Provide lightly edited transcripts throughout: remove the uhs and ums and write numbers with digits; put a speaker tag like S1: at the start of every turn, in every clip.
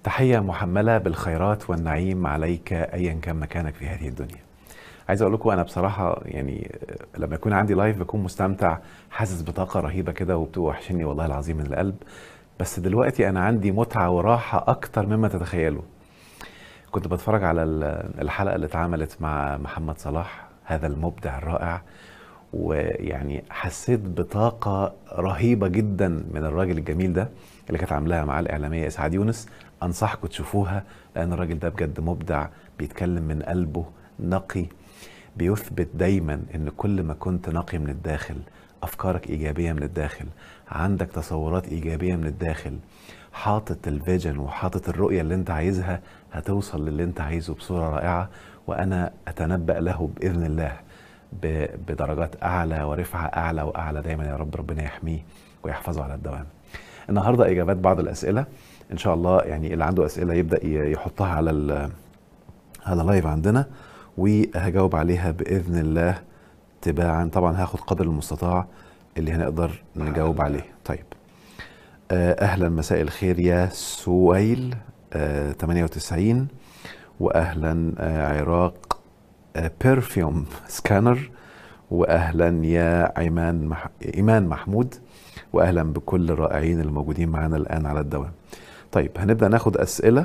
S1: تحية محملة بالخيرات والنعيم عليك أيا كان مكانك في هذه الدنيا. عايز أقول لكم أنا بصراحة يعني لما يكون عندي لايف بكون مستمتع، حاسس بطاقة رهيبة كده وبتوحشني والله العظيم من القلب. بس دلوقتي أنا عندي متعة وراحة أكتر مما تتخيلوا. كنت بتفرج على الحلقة اللي اتعملت مع محمد صلاح هذا المبدع الرائع، ويعني حسيت بطاقة رهيبة جدا من الراجل الجميل ده اللي كانت عاملاها مع الإعلامية إسعاد يونس. أنصحكم تشوفوها لأن الراجل ده بجد مبدع، بيتكلم من قلبه، نقي، بيثبت دايما إن كل ما كنت نقي من الداخل، أفكارك إيجابية من الداخل، عندك تصورات إيجابية من الداخل، حاطط الفيجن وحاطط الرؤية اللي انت عايزها، هتوصل للي انت عايزه بصورة رائعة. وأنا أتنبأ له بإذن الله بدرجات أعلى ورفعة أعلى وأعلى دايما يا رب. ربنا يحميه ويحفظه على الدوام. النهاردة إجابات بعض الأسئلة إن شاء الله، يعني اللي عنده أسئلة يبدأ يحطها على لايف عندنا وهجاوب عليها بإذن الله تباعا. طبعا هاخد قدر المستطاع اللي هنقدر نجاوب عليه. طيب أهلا، مساء الخير يا سويل 98، وأهلا عراق برفيوم سكانر، واهلا يا ايمان محمود، واهلا بكل الرائعين الموجودين معنا الان على الدوام. طيب هنبدا ناخد اسئله.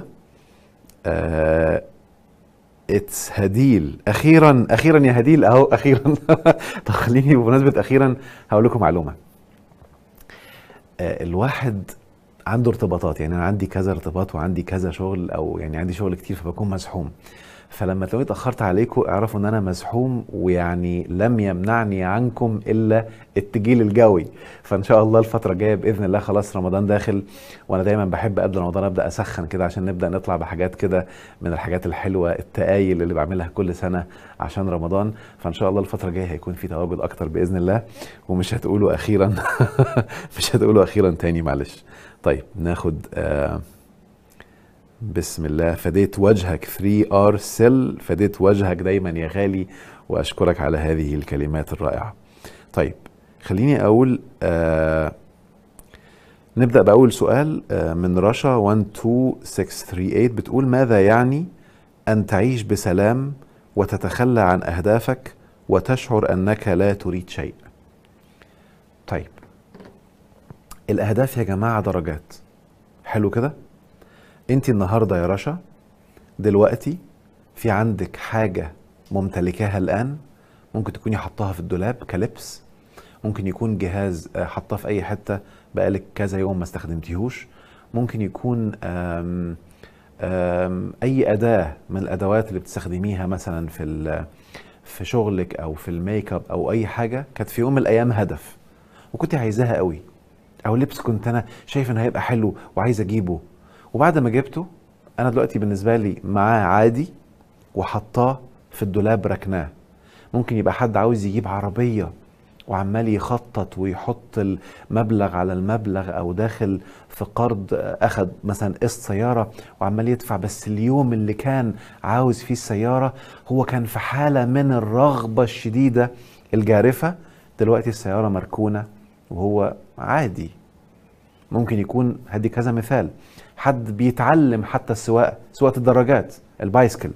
S1: اتس هديل، اخيرا اخيرا يا هديل اهو اخيرا. طب خليني بمناسبه اخيرا هقول لكم معلومه. الواحد عنده ارتباطات، يعني انا عندي كذا ارتباط وعندي كذا شغل، او يعني عندي شغل كتير فبكون مزحوم. فلما تلاقوني اتاخرت عليكم اعرفوا ان انا مزحوم، ويعني لم يمنعني عنكم الا التجيل الجوي. فان شاء الله الفتره الجايه باذن الله، خلاص رمضان داخل، وانا دايما بحب قبل رمضان ابدا اسخن كده عشان نبدا نطلع بحاجات كده من الحاجات الحلوه، التقايل اللي بعملها كل سنه عشان رمضان. فان شاء الله الفتره الجايه هيكون في تواجد اكتر باذن الله، ومش هتقولوا اخيرا. مش هتقولوا اخيرا تاني، معلش. طيب ناخد بسم الله. فديت وجهك 3R سيل، فديت وجهك دايما يا غالي، واشكرك على هذه الكلمات الرائعة. طيب خليني اقول نبدأ بأول سؤال من رشا 12638، بتقول ماذا يعني أن تعيش بسلام وتتخلى عن أهدافك وتشعر أنك لا تريد شيء؟ طيب الأهداف يا جماعة درجات، حلو كده؟ انت النهاردة يا رشا دلوقتي في عندك حاجة ممتلكاها الآن، ممكن تكوني حطاها في الدولاب كلبس، ممكن يكون جهاز حطاه في أي حتة بقالك كذا يوم ما استخدمتيهوش، ممكن يكون أي أداة من الأدوات اللي بتستخدميها مثلا في شغلك أو في الميك اب أو أي حاجة كانت في يوم من الأيام هدف وكنت عايزاها قوي، أو لبس كنت أنا شايف إنه هيبقى حلو وعايز أجيبه، وبعد ما جبته انا دلوقتي بالنسبه لي معاه عادي وحطاه في الدولاب ركناه. ممكن يبقى حد عاوز يجيب عربيه وعمال يخطط ويحط المبلغ على المبلغ، او داخل في قرض اخد مثلا قسط سياره وعمال يدفع، بس اليوم اللي كان عاوز فيه السياره هو كان في حاله من الرغبه الشديده الجارفه، دلوقتي السياره مركونه وهو عادي. ممكن يكون، هدي كذا مثال، حد بيتعلم حتى سواقة الدراجات البايسكل،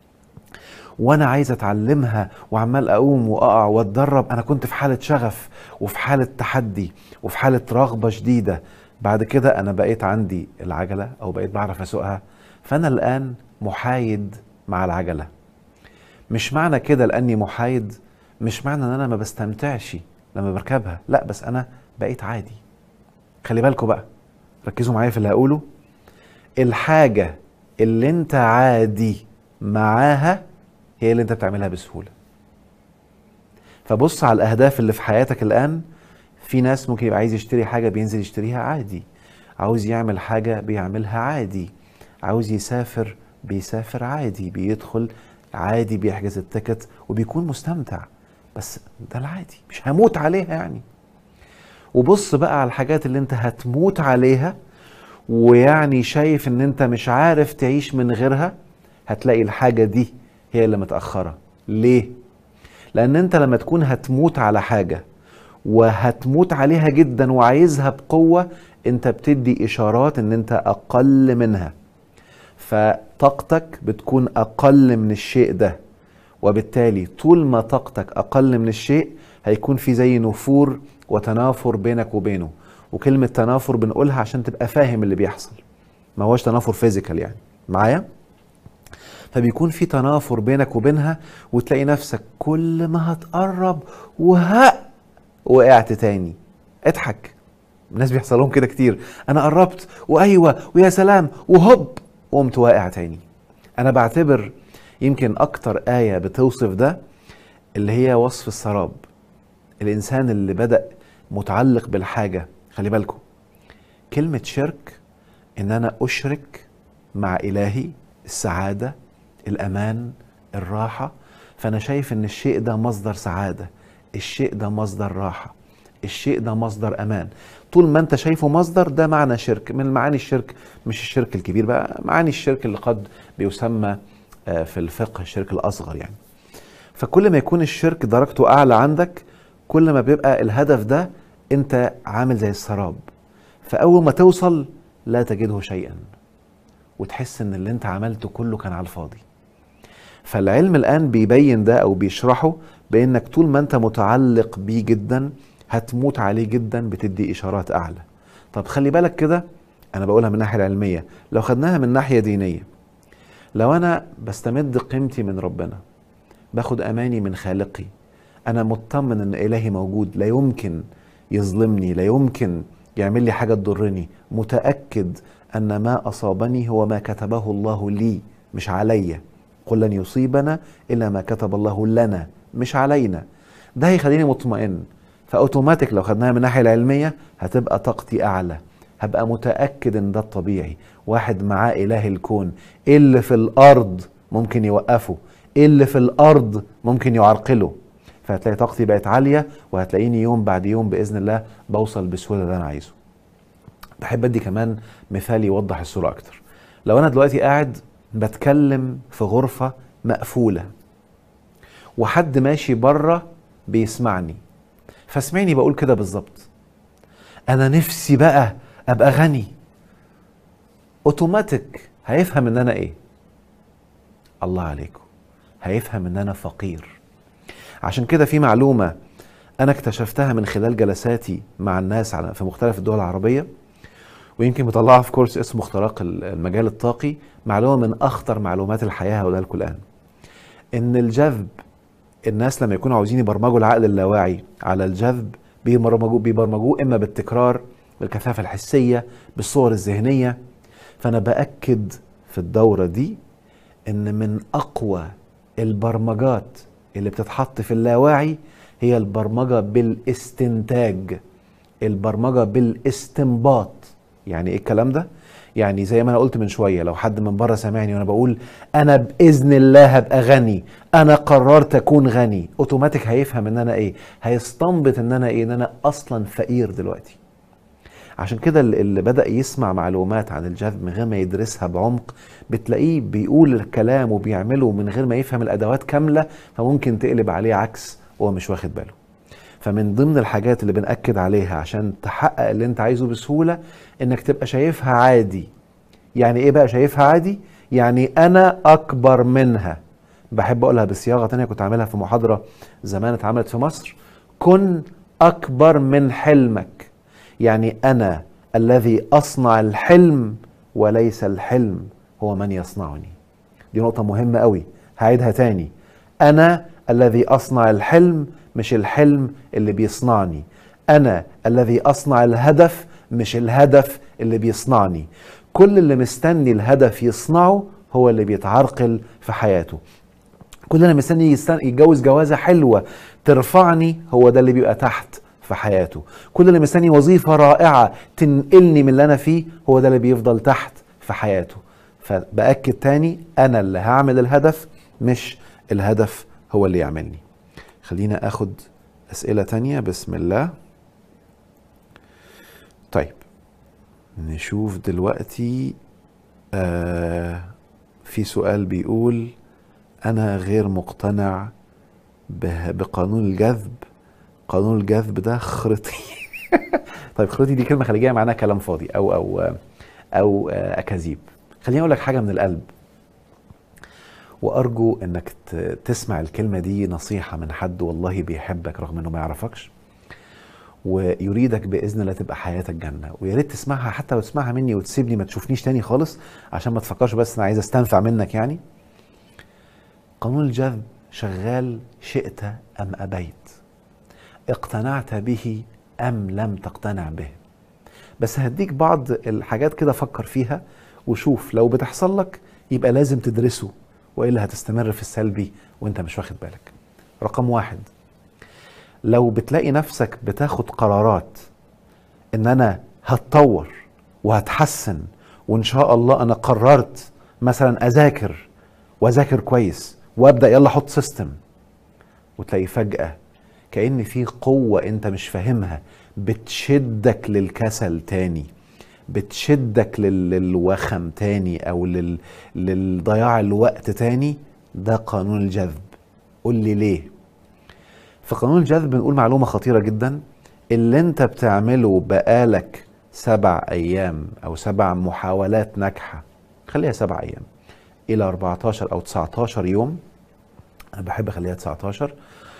S1: وانا عايز اتعلمها وعمال اقوم واقع واتدرب، انا كنت في حالة شغف وفي حالة تحدي وفي حالة رغبة شديدة. بعد كده انا بقيت عندي العجلة او بقيت بعرف اسوقها، فانا الان محايد مع العجلة. مش معنى كده لاني محايد مش معنى ان انا ما بستمتعش لما بركبها، لا، بس انا بقيت عادي. خلي بالكوا بقى، ركزوا معايا في اللي هقوله. الحاجة اللي انت عادي معاها هي اللي انت بتعملها بسهولة. فبص على الأهداف اللي في حياتك الآن. في ناس ممكن يبقى عايز يشتري حاجة بينزل يشتريها عادي، عاوز يعمل حاجة بيعملها عادي، عاوز يسافر بيسافر عادي، بيدخل عادي، بيحجز التيكت وبيكون مستمتع. بس ده العادي، مش هموت عليها يعني. وبص بقى على الحاجات اللي انت هتموت عليها ويعني شايف ان انت مش عارف تعيش من غيرها، هتلاقي الحاجة دي هي اللي متأخرة. ليه؟ لان انت لما تكون هتموت على حاجة وهتموت عليها جدا وعايزها بقوة، انت بتدي اشارات ان انت اقل منها. فطاقتك بتكون اقل من الشيء ده، وبالتالي طول ما طاقتك اقل من الشيء هيكون في زي نفور وتنافر بينك وبينه. وكلمة تنافر بنقولها عشان تبقى فاهم اللي بيحصل، ما هوش تنافر فيزيكال يعني، معايا؟ فبيكون في تنافر بينك وبينها، وتلاقي نفسك كل ما هتقرب وقعت تاني. اضحك، الناس بيحصل لهم كده كتير، انا قربت وايوه ويا سلام وهوب قمت واقع تاني. انا بعتبر يمكن اكتر آية بتوصف ده اللي هي وصف السراب. الانسان اللي بدأ متعلق بالحاجة، خلي بالكم كلمة شرك ان انا اشرك مع الهي السعادة، الامان، الراحة. فانا شايف ان الشيء ده مصدر سعادة، الشيء ده مصدر راحة، الشيء ده مصدر امان. طول ما انت شايفه مصدر، ده معنى شرك من معاني الشرك. مش الشرك الكبير بقى، معاني الشرك اللي قد بيسمى في الفقه الشرك الاصغر يعني. فكل ما يكون الشرك درجته اعلى عندك، كل ما بيبقى الهدف ده انت عامل زي السراب، فاول ما توصل لا تجده شيئا، وتحس ان اللي انت عملته كله كان على الفاضي. فالعلم الآن بيبين ده أو بيشرحه بأنك طول ما أنت متعلق بيه جدا هتموت عليه جدا، بتدي إشارات أعلى. طب خلي بالك كده، أنا بقولها من الناحية العلمية، لو خدناها من ناحية دينية، لو أنا بستمد قيمتي من ربنا، باخد أماني من خالقي، أنا مطمن أن إلهي موجود، لا يمكن يظلمني، لا يمكن يعمل لي حاجة تضرني، متأكد أن ما أصابني هو ما كتبه الله لي مش عليا. قل لن يصيبنا إلا ما كتب الله لنا مش علينا. ده هيخليني مطمئن. فأوتوماتيك لو خدناها من الناحية العلمية هتبقى طاقتي أعلى، هبقى متأكد إن ده الطبيعي. واحد معاه إله الكون، إيه اللي في الأرض ممكن يوقفه، إيه اللي في الأرض ممكن يعرقله. فهتلاقي طاقتي بقت عالية، وهتلاقيني يوم بعد يوم بإذن الله بوصل بسهولة اللي أنا عايزه. بحب أدي كمان مثال يوضح الصورة أكتر. لو أنا دلوقتي قاعد بتكلم في غرفة مقفولة، وحد ماشي بره بيسمعني، فاسمعني بقول كده بالظبط، انا نفسي بقى ابقى غني، اوتوماتيك هيفهم ان انا ايه؟ الله عليكم، هيفهم ان انا فقير. عشان كده في معلومة انا اكتشفتها من خلال جلساتي مع الناس في مختلف الدول العربية، ويمكن بطلعها في كورس اسمه اختراق المجال الطاقي، معلومة من اخطر معلومات الحياة هقولها لكم الان. ان الجذب، الناس لما يكونوا عاوزين يبرمجوا العقل اللاواعي على الجذب بيبرمجوه اما بالتكرار، بالكثافة الحسية، بالصور الذهنية. فانا باكد في الدورة دي ان من اقوى البرمجات اللي بتتحط في اللاواعي هي البرمجة بالاستنتاج، البرمجة بالاستنباط. يعني ايه الكلام ده؟ يعني زي ما انا قلت من شوية، لو حد من بره سامعني وانا بقول انا باذن الله هبقى غني، انا قررت اكون غني، اوتوماتيك هيفهم ان انا ايه، هيستنبط ان انا ايه، ان انا اصلا فقير دلوقتي. عشان كده اللي بدأ يسمع معلومات عن الجذب من غير ما يدرسها بعمق، بتلاقيه بيقول الكلام وبيعمله من غير ما يفهم الادوات كاملة، فممكن تقلب عليه عكس وهو مش واخد باله. فمن ضمن الحاجات اللي بنأكد عليها عشان تحقق اللي انت عايزه بسهولة، انك تبقى شايفها عادي. يعني ايه بقى شايفها عادي؟ يعني انا اكبر منها. بحب اقولها بصياغة تانية كنت عاملها في محاضرة زمان اتعملت في مصر: كن اكبر من حلمك. يعني انا الذي اصنع الحلم وليس الحلم هو من يصنعني. دي نقطة مهمة قوي، هعيدها تاني: انا الذي اصنع الحلم مش الحلم اللي بيصنعني، انا الذي اصنع الهدف مش الهدف اللي بيصنعني. كل اللي مستني الهدف يصنعه هو اللي بيتعرقل في حياته. كل اللي مستني يتجوز جوازة حلوة ترفعني هو ده اللي بيبقى تحت في حياته. كل اللي مستني وظيفة رائعة تنقلني من اللي أنا فيه هو ده اللي بيفضل تحت في حياته. فبأكد تاني، أنا اللي هعمل الهدف مش الهدف هو اللي يعملني. خلينا أخد أسئلة تانية. بسم الله. طيب نشوف دلوقتي. في سؤال بيقول: أنا غير مقتنع بقانون الجذب. قانون الجذب ده خرطي. طيب خرطي دي كلمة خليجية معناها كلام فاضي أو أكاذيب. خليني اقول لك حاجه من القلب، وارجو انك تسمع الكلمه دي نصيحه من حد والله بيحبك رغم انه ما يعرفكش ويريدك باذن الله تبقى حياتك جنه. ويا ريت تسمعها، حتى لو تسمعها مني وتسيبني ما تشوفنيش تاني خالص، عشان ما تفكرش بس انا عايز استنفع منك يعني. قانون الجذب شغال شئت ام ابيت، اقتنعت به ام لم تقتنع به. بس هديك بعض الحاجات كده فكر فيها وشوف، لو بتحصل لك يبقى لازم تدرسه، وإلا هتستمر في السلبي وانت مش واخد بالك. رقم 1، لو بتلاقي نفسك بتاخد قرارات ان انا هتطور وهتحسن وان شاء الله انا قررت مثلا اذاكر كويس وابدا يلا احط سيستم، وتلاقي فجأة كأن في قوة انت مش فاهمها بتشدك للكسل تاني، بتشدك للوخم تاني او للضياع الوقت تاني. ده قانون الجذب. قول لي ليه؟ في قانون الجذب بنقول معلومة خطيرة جدا، اللي انت بتعمله بقالك 7 أيام أو 7 محاولات ناجحة، خليها 7 أيام إلى 14 أو 19 يوم، أنا بحب أخليها 19،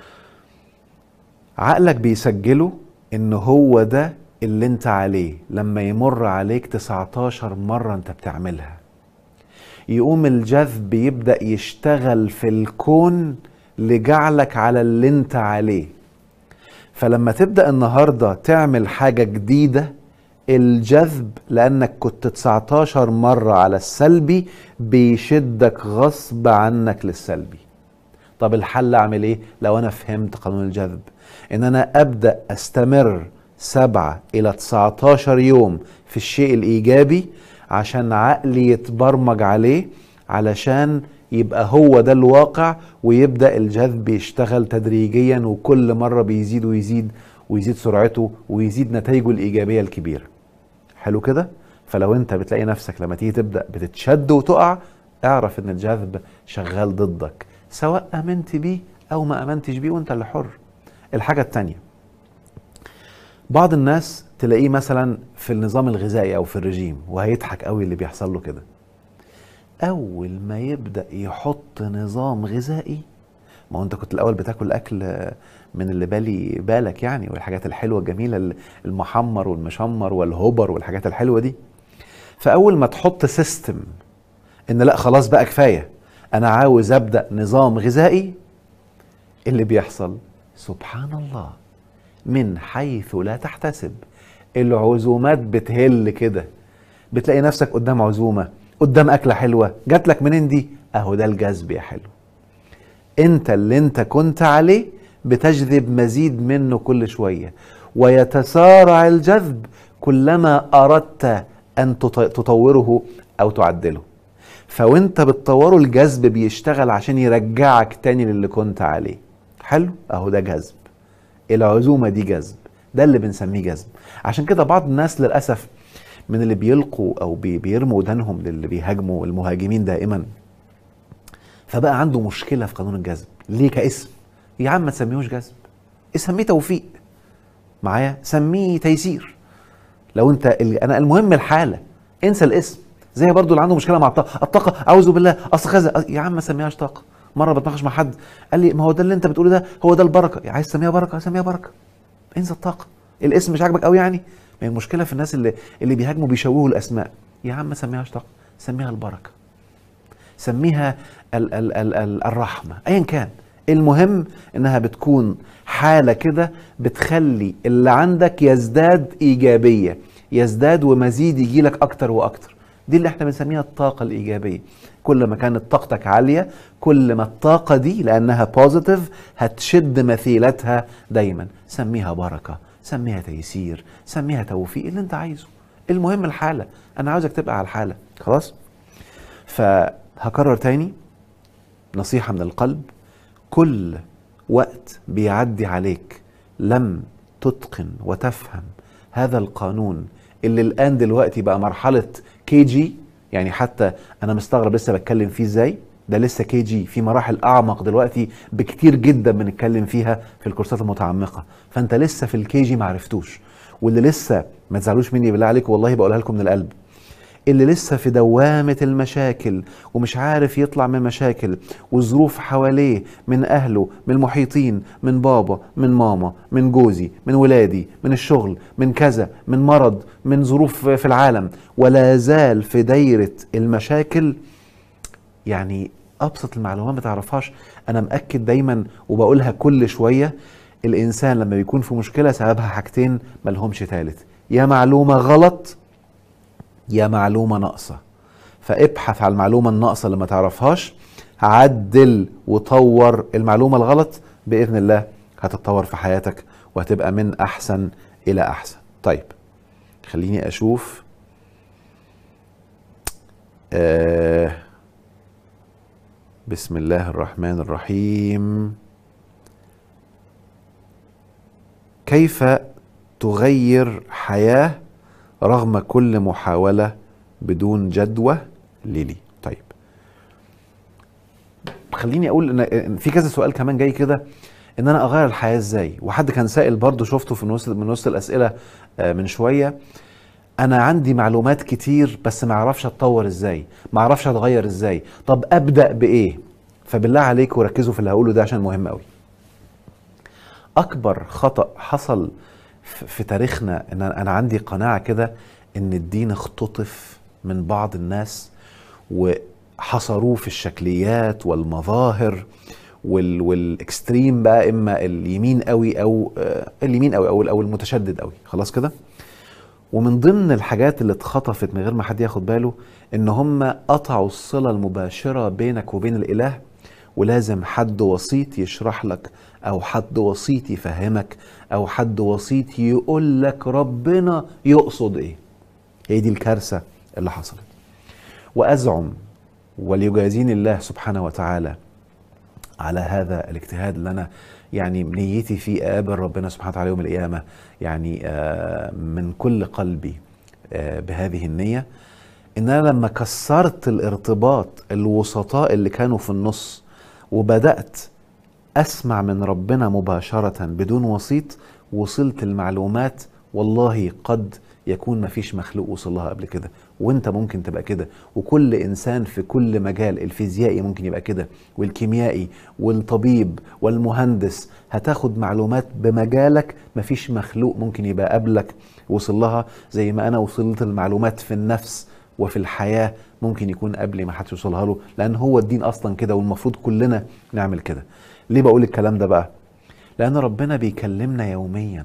S1: عقلك بيسجله إن هو ده اللي انت عليه. لما يمر عليك 19 مرة انت بتعملها، يقوم الجذب يبدأ يشتغل في الكون لجعلك على اللي انت عليه. فلما تبدأ النهاردة تعمل حاجة جديدة، الجذب لأنك كنت 19 مرة على السلبي بيشدك غصب عنك للسلبي. طب الحل أعمل إيه؟ لو أنا فهمت قانون الجذب، إن أنا أبدأ أستمر 7 إلى 19 يوم في الشيء الإيجابي عشان عقلي يتبرمج عليه، علشان يبقى هو ده الواقع، ويبدأ الجذب يشتغل تدريجيا، وكل مرة بيزيد ويزيد ويزيد سرعته ويزيد نتائجه الإيجابية الكبيرة. حلو كده؟ فلو انت بتلاقي نفسك لما تيجي تبدأ بتتشد وتقع، اعرف ان الجذب شغال ضدك، سواء امنت بيه او ما امنتش بيه، وانت اللي حر. الحاجة التانية، بعض الناس تلاقيه مثلا في النظام الغذائي او في الرجيم، وهيضحك قوي اللي بيحصل له كده. اول ما يبدأ يحط نظام غذائي، ما هو انت كنت الاول بتاكل اكل من اللي بالك يعني، والحاجات الحلوة الجميلة، المحمر والمشمر والهوبر والحاجات الحلوة دي. فاول ما تحط سيستم ان لا خلاص بقى كفاية، انا عاوز ابدأ نظام غذائي، اللي بيحصل سبحان الله من حيث لا تحتسب العزومات بتهل كده. بتلاقي نفسك قدام عزومة، قدام أكلة حلوة، جات لك منين دي؟ أهو ده الجذب يا حلو. أنت اللي أنت كنت عليه بتجذب مزيد منه كل شوية، ويتسارع الجذب كلما أردت أن تطوره أو تعدله. فوانت بتطوره الجذب بيشتغل عشان يرجعك تاني للي كنت عليه. حلو؟ أهو ده جذب. العزومة دي جذب، ده اللي بنسميه جذب. عشان كده بعض الناس للأسف من اللي بيلقوا أو بيرموا ودانهم للي بيهاجموا المهاجمين دائما، فبقى عنده مشكلة في قانون الجذب. ليه؟ كاسم. يا عم ما تسميهوش جذب، اسميه توفيق معايا، سميه تيسير. لو انت انا المهم الحالة، انسى الاسم. زي برضو اللي عنده مشكلة مع الطاقة، أعوذ بالله أصل كذا، يا عم ما تسميهاش طاقة. مرة بتناقش مع حد قال لي ما هو ده اللي انت بتقوله ده هو ده البركة، عايز تسميها بركة سميها بركة، انسى الطاقة. الاسم مش عاجبك قوي يعني؟ ما المشكلة في الناس اللي بيهاجموا بيشوهوا الأسماء. يا عم ما تسميهاش طاقة، سميها البركة، سميها الرحمة، أيا كان. المهم انها بتكون حالة كده بتخلي اللي عندك يزداد إيجابية، يزداد ومزيد يجيلك أكتر وأكتر. دي اللي احنا بنسميها الطاقة الإيجابية. كل ما كانت طاقتك عالية، كل ما الطاقة دي لأنها بوزيتيف هتشد مثيلتها دايما. سميها بركة، سميها تيسير، سميها توفيق، اللي انت عايزه. المهم الحالة، أنا عاوزك تبقى على الحالة. خلاص؟ فهكرر تاني نصيحة من القلب، كل وقت بيعدي عليك لم تتقن وتفهم هذا القانون اللي الآن دلوقتي بقى مرحلة KG، يعني حتى أنا مستغرب لسه بتكلم فيه إزاي، ده لسه KG، في مراحل أعمق دلوقتي بكتير جدا بنتكلم فيها في الكورسات المتعمقة. فأنت لسه في الKG معرفتوش. واللي لسه ما تزعلوش مني بالله عليكم، والله بقولها لكم من القلب، اللي لسه في دوامة المشاكل ومش عارف يطلع من مشاكل، والظروف حواليه من أهله، من المحيطين، من بابا، من ماما، من جوزي، من ولادي، من الشغل، من كذا، من مرض، من ظروف في العالم، ولا زال في دايرة المشاكل. يعني أبسط المعلومات ما تعرفهاش. أنا مأكد دايما وبقولها كل شوية، الإنسان لما بيكون في مشكلة سببها حاجتين ملهمش تالت: يا معلومة غلط يا معلومة ناقصة. فابحث على المعلومة الناقصة اللي ما تعرفهاش، عدل وطور المعلومة الغلط، بإذن الله هتتطور في حياتك وهتبقى من أحسن إلى أحسن. طيب خليني أشوف. بسم الله الرحمن الرحيم. كيف تغير حياة رغم كل محاولة بدون جدوى؟ ليلي. طيب خليني اقول ان في كذا سؤال كمان جاي كده، ان انا اغير الحياة ازاي. وحد كان سائل برضو، شفته في من وسط الاسئلة من شوية: انا عندي معلومات كتير بس ما اعرفش اتطور ازاي، ما اعرفش اتغير ازاي، طب ابدأ بايه؟ فبالله عليكم ركزوا في اللي هقوله ده عشان مهم قوي. اكبر خطأ حصل في تاريخنا، ان انا عندي قناعة كده ان الدين اختطف من بعض الناس وحصروه في الشكليات والمظاهر والاكستريم بقى، اما اليمين قوي او اليمين قوي او المتشدد قوي، خلاص كده. ومن ضمن الحاجات اللي اتخطفت من غير ما حد ياخد باله ان هم قطعوا الصلة المباشرة بينك وبين الاله، ولازم حد وسيط يشرح لك، او حد وسيط يفهمك، او حد وسيط يقول لك ربنا يقصد ايه. هي دي الكارثة اللي حصلت. وازعم وليجازيني الله سبحانه وتعالى على هذا الاجتهاد اللي انا يعني نيتي فيه اقابل ربنا سبحانه وتعالى يوم القيامة، يعني من كل قلبي بهذه النية، ان انا لما كسرت الارتباط الوسطاء اللي كانوا في النص وبدأت اسمع من ربنا مباشرة بدون وسيط، وصلت المعلومات والله قد يكون مفيش مخلوق وصلها قبل كده. وانت ممكن تبقى كده، وكل انسان في كل مجال، الفيزيائي ممكن يبقى كده، والكيميائي والطبيب والمهندس، هتاخد معلومات بمجالك مفيش مخلوق ممكن يبقى قبلك وصلها، زي ما انا وصلت المعلومات في النفس وفي الحياة ممكن يكون قبلي ما حدش يوصلها له، لان هو الدين اصلا كده، والمفروض كلنا نعمل كده. ليه بقول الكلام ده بقى؟ لان ربنا بيكلمنا يوميا،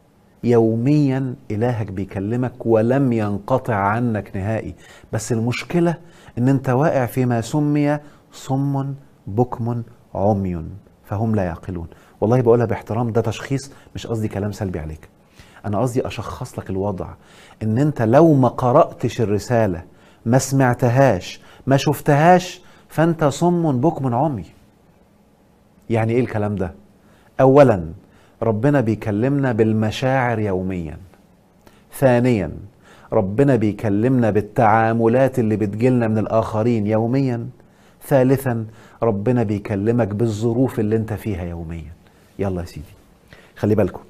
S1: يوميا إلهك بيكلمك ولم ينقطع عنك نهائي. بس المشكلة ان انت واقع فيما سمي صم بكم عمي فهم لا يعقلون. والله بقولها باحترام، ده تشخيص، مش قصدي كلام سلبي عليك، انا قصدي اشخص لك الوضع. ان انت لو ما قرأتش الرسالة، ما سمعتهاش، ما شفتهاش، فانت صم بكم عمي. يعني ايه الكلام ده؟ اولا ربنا بيكلمنا بالمشاعر يوميا. ثانيا ربنا بيكلمنا بالتعاملات اللي بتجيلنا من الآخرين يوميا. ثالثا ربنا بيكلمك بالظروف اللي انت فيها يوميا. يلا يا سيدي خلي بالكم،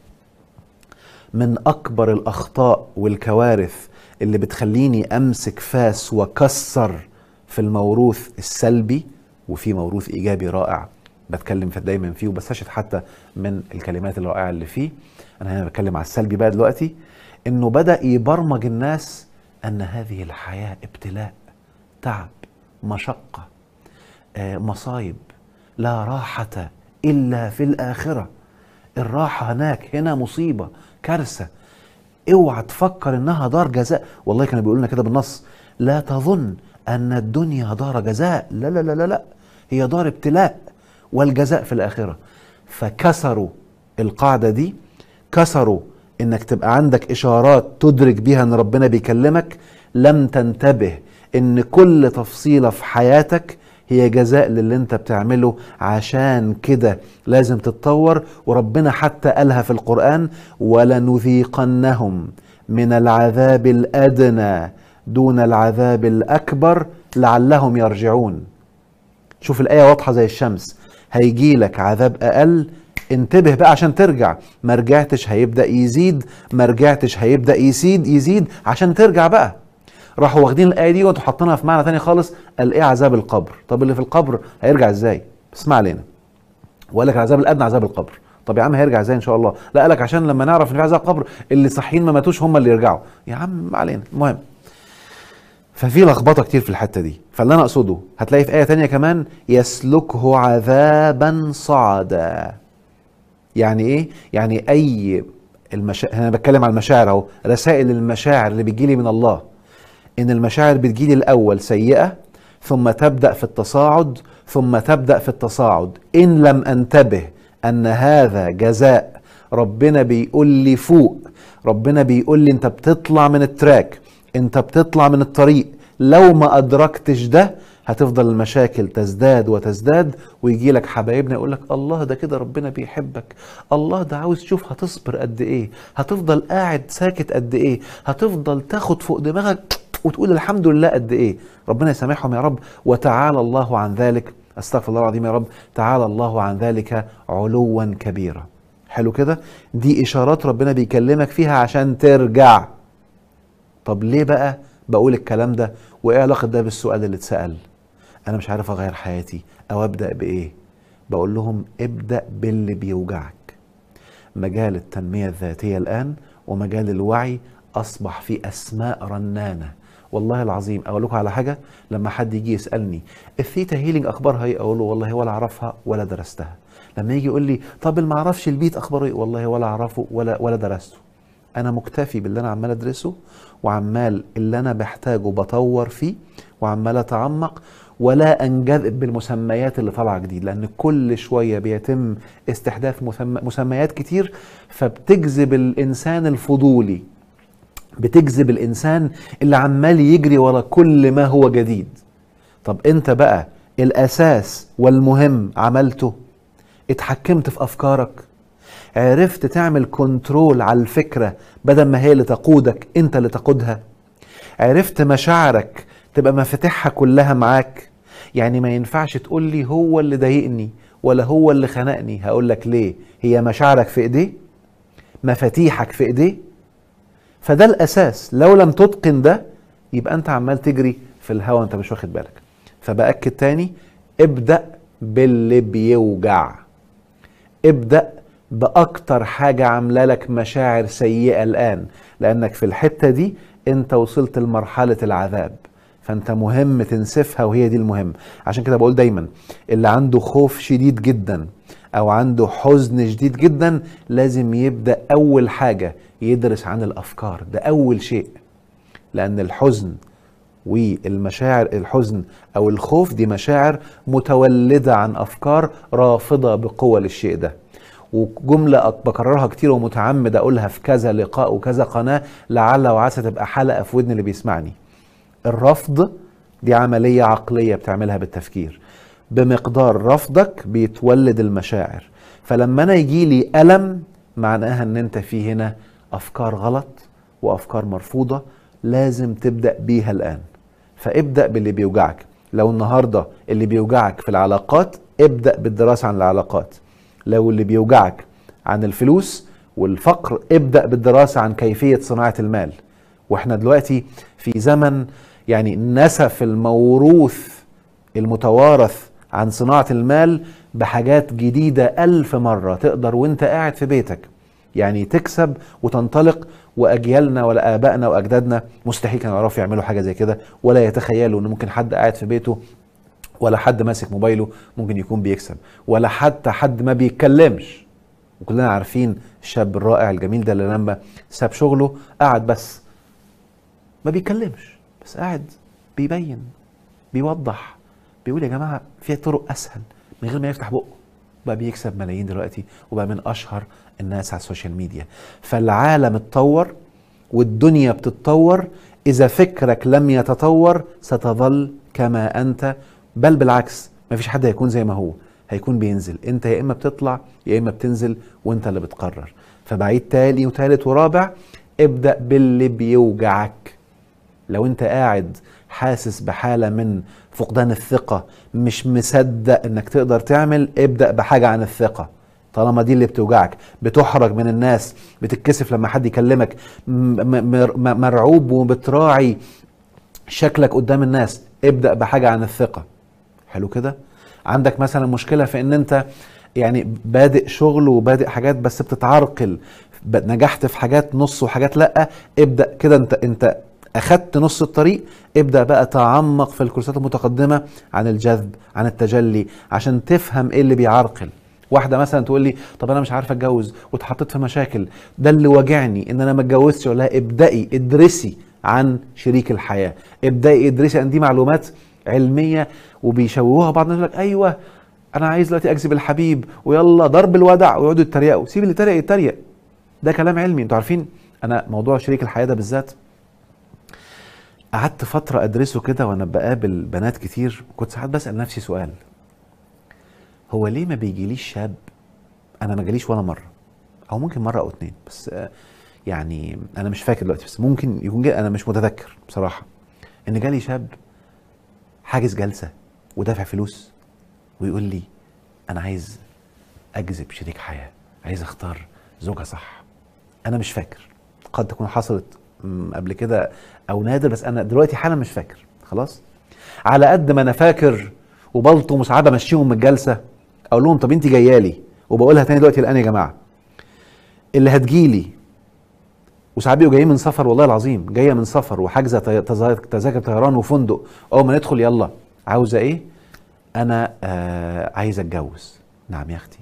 S1: من أكبر الأخطاء والكوارث اللي بتخليني أمسك فاس وكسر في الموروث السلبي، وفي موروث إيجابي رائع بتكلم دايما فيه وبستشهد حتى من الكلمات الرائعة اللي فيه، أنا هنا بتكلم على السلبي بقى دلوقتي، إنه بدأ يبرمج الناس أن هذه الحياة ابتلاء، تعب، مشقة، مصايب، لا راحة إلا في الآخرة. الراحة هناك، هنا مصيبة، كارثة. اوعى تفكر انها دار جزاء. والله كانوا بيقولوا لنا كده بالنص: لا تظن ان الدنيا دار جزاء، لا لا لا لا لا، هي دار ابتلاء والجزاء في الآخرة. فكسروا القاعدة دي، كسروا انك تبقى عندك اشارات تدرك بيها ان ربنا بيكلمك، لم تنتبه ان كل تفصيلة في حياتك هي جزاء للي انت بتعمله. عشان كده لازم تتطور. وربنا حتى قالها في القرآن: ولنذيقنهم من العذاب الأدنى دون العذاب الأكبر لعلهم يرجعون. شوف الآية واضحة زي الشمس، هيجي لك عذاب أقل، انتبه بقى عشان ترجع. ما رجعتش هيبدأ يزيد، ما رجعتش هيبدأ يزيد عشان ترجع بقى. راحوا واخدين الايه دي وحاطينها في معنى تاني خالص، قال ايه عذاب القبر؟ طب اللي في القبر هيرجع ازاي؟ بس ما علينا. وقال لك العذاب الادنى عذاب القبر. طب يا عم هيرجع ازاي ان شاء الله؟ لا قال لك عشان لما نعرف ان في عذاب قبر اللي صحيين ما ماتوش هم اللي يرجعوا. يا عم ما علينا. المهم، ففي لخبطه كتير في الحته دي. فاللي انا اقصده هتلاقي في ايه تانية كمان، يسلكه عذابا صعدا. يعني ايه؟ يعني اي انا بتكلم على المشاعر اهو، رسائل المشاعر اللي بتجيلي من الله، ان المشاعر بتجيلي الاول سيئه ثم تبدا في التصاعد، ثم تبدا في التصاعد. ان لم انتبه ان هذا جزاء، ربنا بيقول لي فوق، ربنا بيقول لي انت بتطلع من التراك، انت بتطلع من الطريق. لو ما ادركتش ده هتفضل المشاكل تزداد وتزداد، ويجي لك حبايبنا يقول لك الله ده كده ربنا بيحبك، الله ده عاوز تشوف هتصبر قد ايه، هتفضل قاعد ساكت قد ايه، هتفضل تاخد فوق دماغك وتقول الحمد لله قد ايه. ربنا يسامحهم يا رب. وتعالى الله عن ذلك، استغفر الله العظيم يا رب، تعالى الله عن ذلك علوا كبيرا. حلو كده؟ دي اشارات ربنا بيكلمك فيها عشان ترجع. طب ليه بقى بقول الكلام ده؟ وايه علاقه ده بالسؤال اللي اتسال؟ انا مش عارف اغير حياتي او ابدا بايه. بقول لهم ابدا باللي بيوجعك. مجال التنميه الذاتيه الان ومجال الوعي اصبح فيه اسماء رنانه. والله العظيم اقول لكم على حاجه، لما حد يجي يسالني الثيتا هيلينج اخبارها ايه، اقول له والله ولا اعرفها ولا درستها. لما يجي يقول لي طب ما اعرفش البيت اخباره ايه، والله ولا اعرفه ولا درسته. انا مكتفي باللي انا عمال ادرسه، وعمال اللي انا بحتاجه بطور فيه، وعمال اتعمق، ولا انجذب بالمسميات اللي طالعه جديد، لان كل شويه بيتم استحداث مسميات كتير، فبتجذب الانسان الفضولي، بتجذب الانسان اللي عمال يجري ورا كل ما هو جديد. طب انت بقى الاساس والمهم عملته، اتحكمت في افكارك، عرفت تعمل كنترول على الفكرة بدل ما هي اللي تقودك، انت اللي تقودها. عرفت مشاعرك تبقى مفاتيحها كلها معاك. يعني ما ينفعش تقول لي هو اللي ضايقني ولا هو اللي خنقني. هقول لك ليه، هي مشاعرك في ايديه، مفاتيحك في ايديه. فده الاساس. لو لم تتقن ده يبقى انت عمال تجري في الهوا انت مش واخد بالك. فبأكد تاني، ابدأ باللي بيوجع. ابدأ بأكتر حاجة عاملة لك مشاعر سيئة الآن، لأنك في الحتة دي أنت وصلت لمرحلة العذاب، فأنت مهم تنسفها، وهي دي المهم. عشان كده بقول دايما اللي عنده خوف شديد جدا أو عنده حزن شديد جدا لازم يبدأ أول حاجة يدرس عن الأفكار. ده أول شيء، لأن الحزن والمشاعر، الحزن أو الخوف دي مشاعر متولدة عن أفكار رافضة بقوة للشيء ده. وجملة بكررها كتير ومتعمد أقولها في كذا لقاء وكذا قناة، لعل وعسى تبقى حلقة في ودن اللي بيسمعني. الرفض دي عملية عقلية بتعملها بالتفكير، بمقدار رفضك بيتولد المشاعر. فلما أنا يجيلي ألم معناها أن أنت في هنا أفكار غلط وأفكار مرفوضة، لازم تبدأ بيها الآن. فابدأ باللي بيوجعك. لو النهاردة اللي بيوجعك في العلاقات، ابدأ بالدراسة عن العلاقات. لو اللي بيوجعك عن الفلوس والفقر، ابدأ بالدراسة عن كيفية صناعة المال. واحنا دلوقتي في زمن يعني نسف الموروث المتوارث عن صناعة المال بحاجات جديدة 1000 مرة. تقدر وانت قاعد في بيتك يعني تكسب وتنطلق. واجيالنا ولا ابائنا واجدادنا مستحيل كانوا يعرفوا يعملوا حاجة زي كده، ولا يتخيلوا ان ممكن حد قاعد في بيته ولا حد ماسك موبايله ممكن يكون بيكسب، ولا حتى حد ما بيتكلمش. وكلنا عارفين الشاب الرائع الجميل ده اللي لما ساب شغله قعد بس ما بيتكلمش، بس قاعد بيبين، بيوضح، بيقول يا جماعة في طرق أسهل من غير ما يفتح بقه. بقى بيكسب ملايين دلوقتي وبقى من أشهر الناس على السوشيال ميديا. فالعالم اتطور والدنيا بتتطور. إذا فكرك لم يتطور ستظل كما أنت، بل بالعكس مفيش حد هيكون زي ما هو، هيكون بينزل. انت يا اما بتطلع يا اما بتنزل، وانت اللي بتقرر. فبعيد تاني وتالت ورابع، ابدأ باللي بيوجعك. لو انت قاعد حاسس بحالة من فقدان الثقة، مش مصدق انك تقدر تعمل، ابدأ بحاجة عن الثقة. طالما دي اللي بتوجعك، بتحرج من الناس، بتتكسف لما حد يكلمك، مرعوب وبتراعي شكلك قدام الناس، ابدأ بحاجة عن الثقة. حلو كده. عندك مثلا مشكلة في ان انت يعني بادئ شغل وبادئ حاجات بس بتتعرقل، نجحت في حاجات نص وحاجات لا، ابدأ كده، انت اخدت نص الطريق، ابدأ بقى تعمق في الكورسات المتقدمة عن الجذب، عن التجلي، عشان تفهم ايه اللي بيعرقل. واحدة مثلا تقول لي طب انا مش عارفة اتجوز واتحطيت في مشاكل، ده اللي واجعني ان انا ما اتجوزتش. ولا ابدأي ادرسي عن شريك الحياة، ابدأي ادرسي، ان دي معلومات علمية وبيشوهوها بعض الناس، يقول لك ايوه انا عايز دلوقتي اجذب الحبيب ويلا ضرب الودع، ويقعدوا يتريقوا. سيب اللي يتريق يتريق، ده كلام علمي. انتوا عارفين انا موضوع شريك الحياة ده بالذات قعدت فترة ادرسه كده، وانا بقابل بنات كتير كنت ساعات بسأل نفسي سؤال: هو ليه ما بيجيليش شاب؟ انا ما جاليش ولا مرة، او ممكن مرة او اتنين بس، يعني انا مش فاكر دلوقتي، بس ممكن يكون جاي، انا مش متذكر بصراحة، ان جالي شاب حاجز جلسة ودافع فلوس ويقول لي انا عايز اجذب شريك حياة، عايز اختار زوجة صح. انا مش فاكر، قد تكون حصلت قبل كده او نادر، بس انا دلوقتي حالا مش فاكر. خلاص، على قد ما انا فاكر وبلطم وساعات امشيهم من الجلسة، اقول لهم طب انت جايه لي، وبقولها تاني دلوقتي الان يا جماعة، اللي هتجيلي، وساعات بيبقوا جايين من سفر، والله العظيم جايه من سفر وحاجزه تذاكر طيران وفندق، اول ما ندخل يلا عاوزه ايه؟ انا عايزه اتجوز. نعم يا اختي،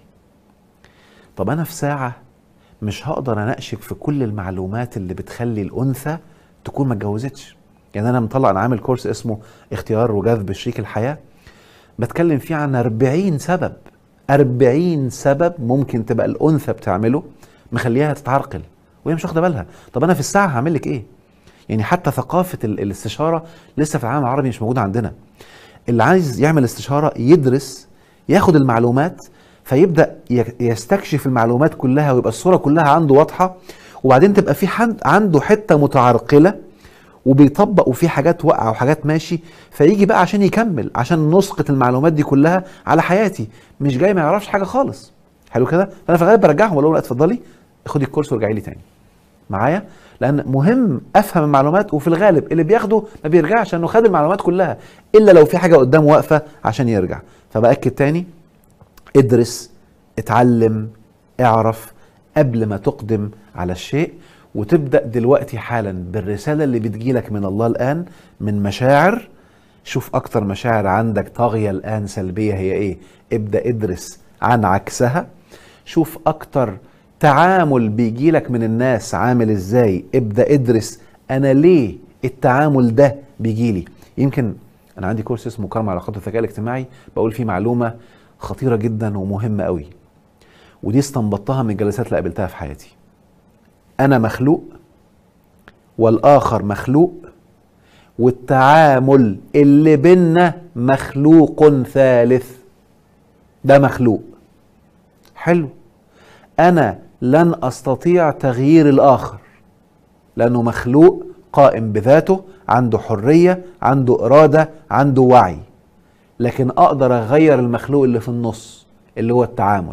S1: طب انا في ساعه مش هقدر اناقشك في كل المعلومات اللي بتخلي الانثى تكون ما اتجوزتش. يعني انا مطلع، انا عامل كورس اسمه اختيار وجذب شريك الحياه، بتكلم فيه عن 40 سبب، 40 سبب ممكن تبقى الانثى بتعمله مخليها تتعرقل وهي مش واخده بالها. طب انا في الساعه هعمل لك ايه؟ يعني حتى ثقافه الاستشاره لسه في العالم العربي مش موجوده عندنا. اللي عايز يعمل استشاره يدرس، ياخد المعلومات، فيبدا يستكشف المعلومات كلها ويبقى الصوره كلها عنده واضحه، وبعدين تبقى في حد عنده حته متعرقله وبيطبق وفي حاجات واقعه وحاجات ماشي، فيجي بقى عشان يكمل، عشان نسقط المعلومات دي كلها على حياتي. مش جاي ما يعرفش حاجه خالص. حلو كده. فانا في الغالب برجعهم واقول لهم لا اتفضلي خدي الكورس وارجعي لي تاني معايا، لان مهم افهم المعلومات. وفي الغالب اللي بياخده ما بيرجعش انه خد المعلومات كلها، الا لو في حاجه قدامه واقفه عشان يرجع. فباكد تاني، ادرس، اتعلم، اعرف قبل ما تقدم على الشيء. وتبدأ دلوقتي حالا بالرسالة اللي بتجيلك من الله الآن من مشاعر. شوف أكتر مشاعر عندك طاغية الآن سلبية هي إيه، ابدأ ادرس عن عكسها. شوف أكتر تعامل بيجيلك من الناس عامل إزاي، ابدأ ادرس أنا ليه التعامل ده بيجيلي. يمكن أنا عندي كورس اسمه كرم علاقات الذكاء الاجتماعي، بقول فيه معلومة خطيرة جدا ومهمة قوي، ودي استنبطتها من الجلسات اللي قابلتها في حياتي. أنا مخلوق والآخر مخلوق، والتعامل اللي بينا مخلوق ثالث، ده مخلوق. حلو. أنا لن أستطيع تغيير الآخر لأنه مخلوق قائم بذاته، عنده حرية، عنده إرادة، عنده وعي، لكن أقدر أغير المخلوق اللي في النص اللي هو التعامل.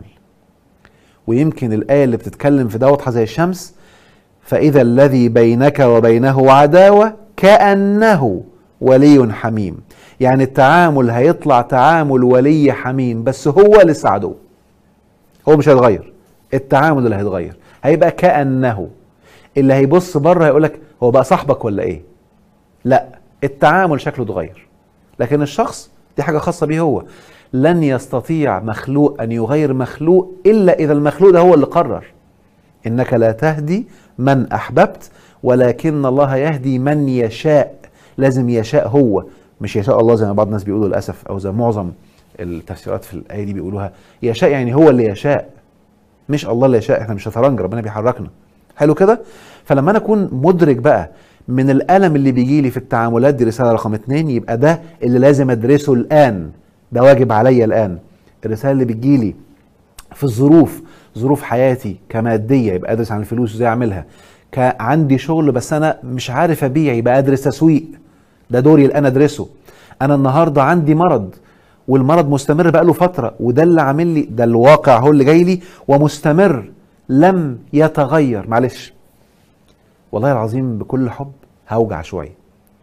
S1: ويمكن الآية اللي بتتكلم في ده واضحة زي الشمس: فإذا الذي بينك وبينه عداوة كأنه ولي حميم. يعني التعامل هيطلع تعامل ولي حميم، بس هو لسه عدو، هو مش هيتغير، التعامل اللي هيتغير هيبقى كأنه. اللي هيبص بره هيقولك هو بقى صاحبك ولا ايه؟ لا، التعامل شكله اتغير، لكن الشخص دي حاجة خاصة بيه هو. لن يستطيع مخلوق أن يغير مخلوق إلا إذا المخلوق ده هو اللي قرر. إنك لا تهدي من أحببت ولكن الله يهدي من يشاء. لازم يشاء هو، مش يشاء الله زي ما بعض الناس بيقولوا للأسف، أو زي معظم التفسيرات في الآية دي بيقولوها. يشاء يعني هو اللي يشاء، مش الله اللي يشاء. احنا مش شطرنج، ربنا بيحركنا. حلو كده. فلما أنا أكون مدرك بقى من الألم اللي بيجي لي في التعاملات دي، رسالة رقم 2، يبقى ده اللي لازم أدرسه الآن، ده واجب عليا الآن. الرسالة اللي بتجي لي في الظروف، ظروف حياتي كمادية، يبقى أدرس عن الفلوس ازاي أعملها. عندي شغل بس أنا مش عارف أبيع، يبقى أدرس تسويق، ده دوري الآن أدرسه. أنا النهاردة عندي مرض والمرض مستمر بقاله فترة، وده اللي عامل لي، ده الواقع هو اللي جاي لي ومستمر لم يتغير. معلش والله العظيم بكل حب هوجع شوية،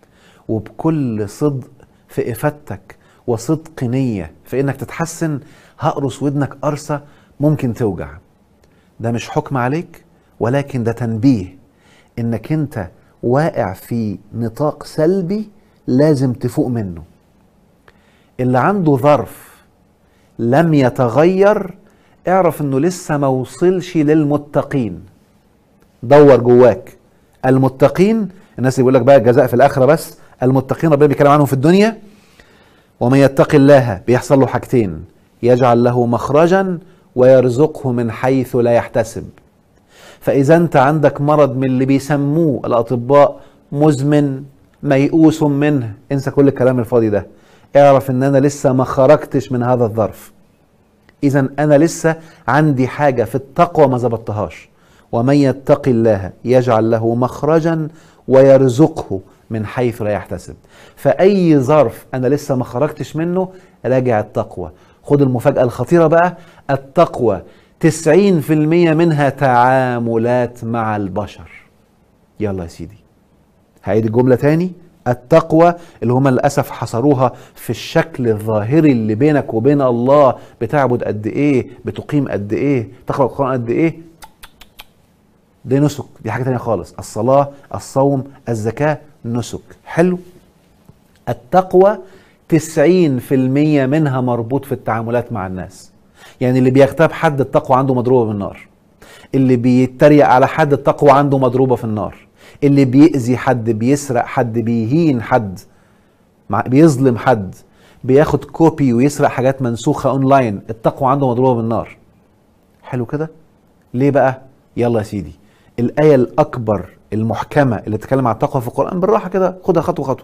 S1: وبكل صدق في إفادتك وصدق نية في إنك تتحسن، هقرص ودنك قرصة ممكن توجع. ده مش حكم عليك، ولكن ده تنبيه إنك أنت واقع في نطاق سلبي لازم تفوق منه. اللي عنده ظرف لم يتغير اعرف إنه لسه ما وصلش للمتقين. دور جواك المتقين، الناس اللي بيقول لك بقى الجزاء في الآخرة، بس المتقين ربنا بيتكلم عنهم في الدنيا. ومن يتق الله بيحصل له حاجتين: يجعل له مخرجا ويرزقه من حيث لا يحتسب. فإذا أنت عندك مرض من اللي بيسموه الأطباء مزمن ميؤوس منه، انسى كل الكلام الفاضي ده، اعرف ان انا لسه ما خرجتش من هذا الظرف. إذا أنا لسه عندي حاجة في التقوى ما ظبطتهاش. ومن يتق الله يجعل له مخرجا ويرزقه من حيث لا يحتسب. فأي ظرف أنا لسه ما خرجتش منه راجع التقوى. خد المفاجأة الخطيرة بقى، التقوى 90% منها تعاملات مع البشر. يلا يا سيدي هعيد الجملة تاني. التقوى اللي هم للأسف حصروها في الشكل الظاهري اللي بينك وبين الله، بتعبد قد ايه، بتقيم قد ايه، تقرأ القرآن قد ايه، دي نسك، دي حاجة تانية خالص. الصلاة، الصوم، الزكاة نسك. حلو. التقوى 90% منها مربوط في التعاملات مع الناس. يعني اللي بيغتاب حد التقوى عنده مضروبة بالنار، اللي بيتريق على حد التقوى عنده مضروبة في النار، اللي بيأذي حد، بيسرق حد، بيهين حد، بيظلم حد، بياخد كوبي ويسرق حاجات منسوخة اونلاين، التقوى عنده مضروبة بالنار. حلو كده؟ ليه بقى؟ يلا يا سيدي، الآية الأكبر المحكمة اللي تتكلم عن التقوى في القرآن بالراحة كده، خدها خطوة خطوة.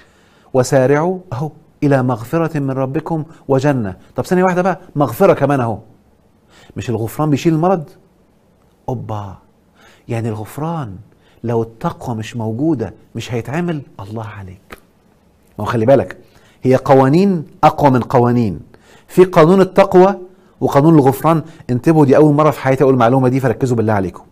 S1: وسارعوا أهو إلى مغفرة من ربكم وجنة. طب ثانية واحدة بقى، مغفرة كمان أهو. مش الغفران بيشيل المرض؟ أوبا، يعني الغفران لو التقوى مش موجودة مش هيتعمل؟ الله عليك. ما هو خلي بالك، هي قوانين أقوى من قوانين. في قانون التقوى وقانون الغفران. انتبهوا، دي أول مرة في حياتي أقول المعلومة دي، فركزوا بالله عليكم.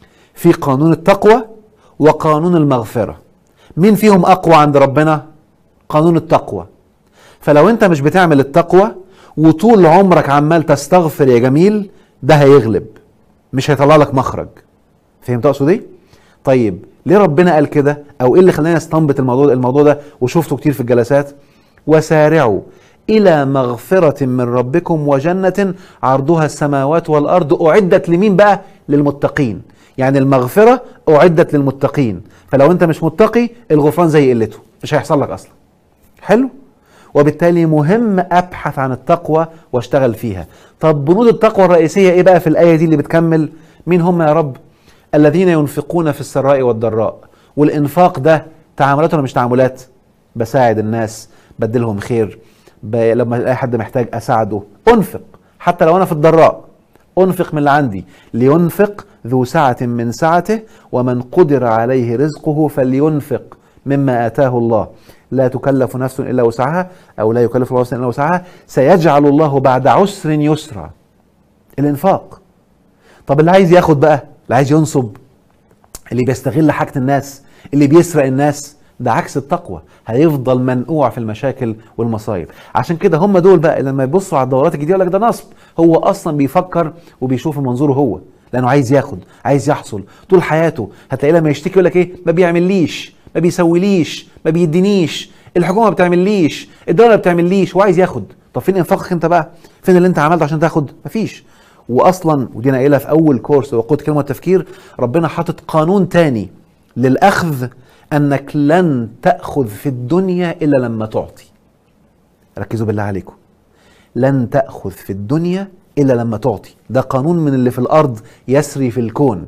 S1: في قانون التقوى وقانون المغفرة. مين فيهم أقوى عند ربنا؟ قانون التقوى. فلو أنت مش بتعمل التقوى وطول عمرك عمال تستغفر يا جميل، ده هيغلب، مش هيطلع لك مخرج. فهمت أقصد إيه؟ طيب ليه ربنا قال كده؟ أو إيه اللي خلاني أستنبط الموضوع ده وشوفته كتير في الجلسات؟ وسارعوا إلى مغفرة من ربكم وجنة عرضها السماوات والأرض أعدت لمين بقى؟ للمتقين. يعني المغفرة أعدت للمتقين، فلو أنت مش متقي الغفران زي قلته، مش هيحصل لك أصلا. حلو؟ وبالتالي مهم أبحث عن التقوى واشتغل فيها. طب بنود التقوى الرئيسية إيه بقى في الآية دي اللي بتكمل؟ مين هم يا رب؟ الذين ينفقون في السراء والضراء. والإنفاق ده تعاملات ولا مش تعاملات؟ بساعد الناس، بدلهم خير، لما الاقي حد محتاج اساعده، انفق. حتى لو انا في الضراء انفق من اللي عندي. لينفق ذو سعة من سعته ومن قدر عليه رزقه فلينفق مما آتاه الله لا تكلف نفس إلا وسعها، أو لا يكلف الله نفسا إلا وسعها سيجعل الله بعد عسر يسرا. الإنفاق. طب اللي عايز ياخد بقى، اللي عايز ينصب، اللي بيستغل حاجة الناس، اللي بيسرق الناس، ده عكس التقوى، هيفضل منقوع في المشاكل والمصايب. عشان كده هم دول بقى لما يبصوا على الدورات الجديدة يقول لك ده نصب. هو أصلا بيفكر وبيشوف منظوره هو، لأنه عايز ياخد، عايز يحصل طول حياته. هتلاقيه لما يشتكي يقول لك إيه؟ ما بيعمليش، ما بيسويليش، ما بيدينيش، الحكومة ما بتعمليش، الدولة ما بتعمليش، وعايز ياخد. طب فين انفاقك انت بقى؟ فين اللي انت عملته عشان تاخد؟ مفيش. واصلا ودي انا قايلها في اول كورس وقود كلمة التفكير، ربنا حاطط قانون تاني للاخذ، انك لن تاخذ في الدنيا الا لما تعطي. ركزوا بالله عليكم، لن تاخذ في الدنيا الا لما تعطي. ده قانون من اللي في الارض يسري في الكون.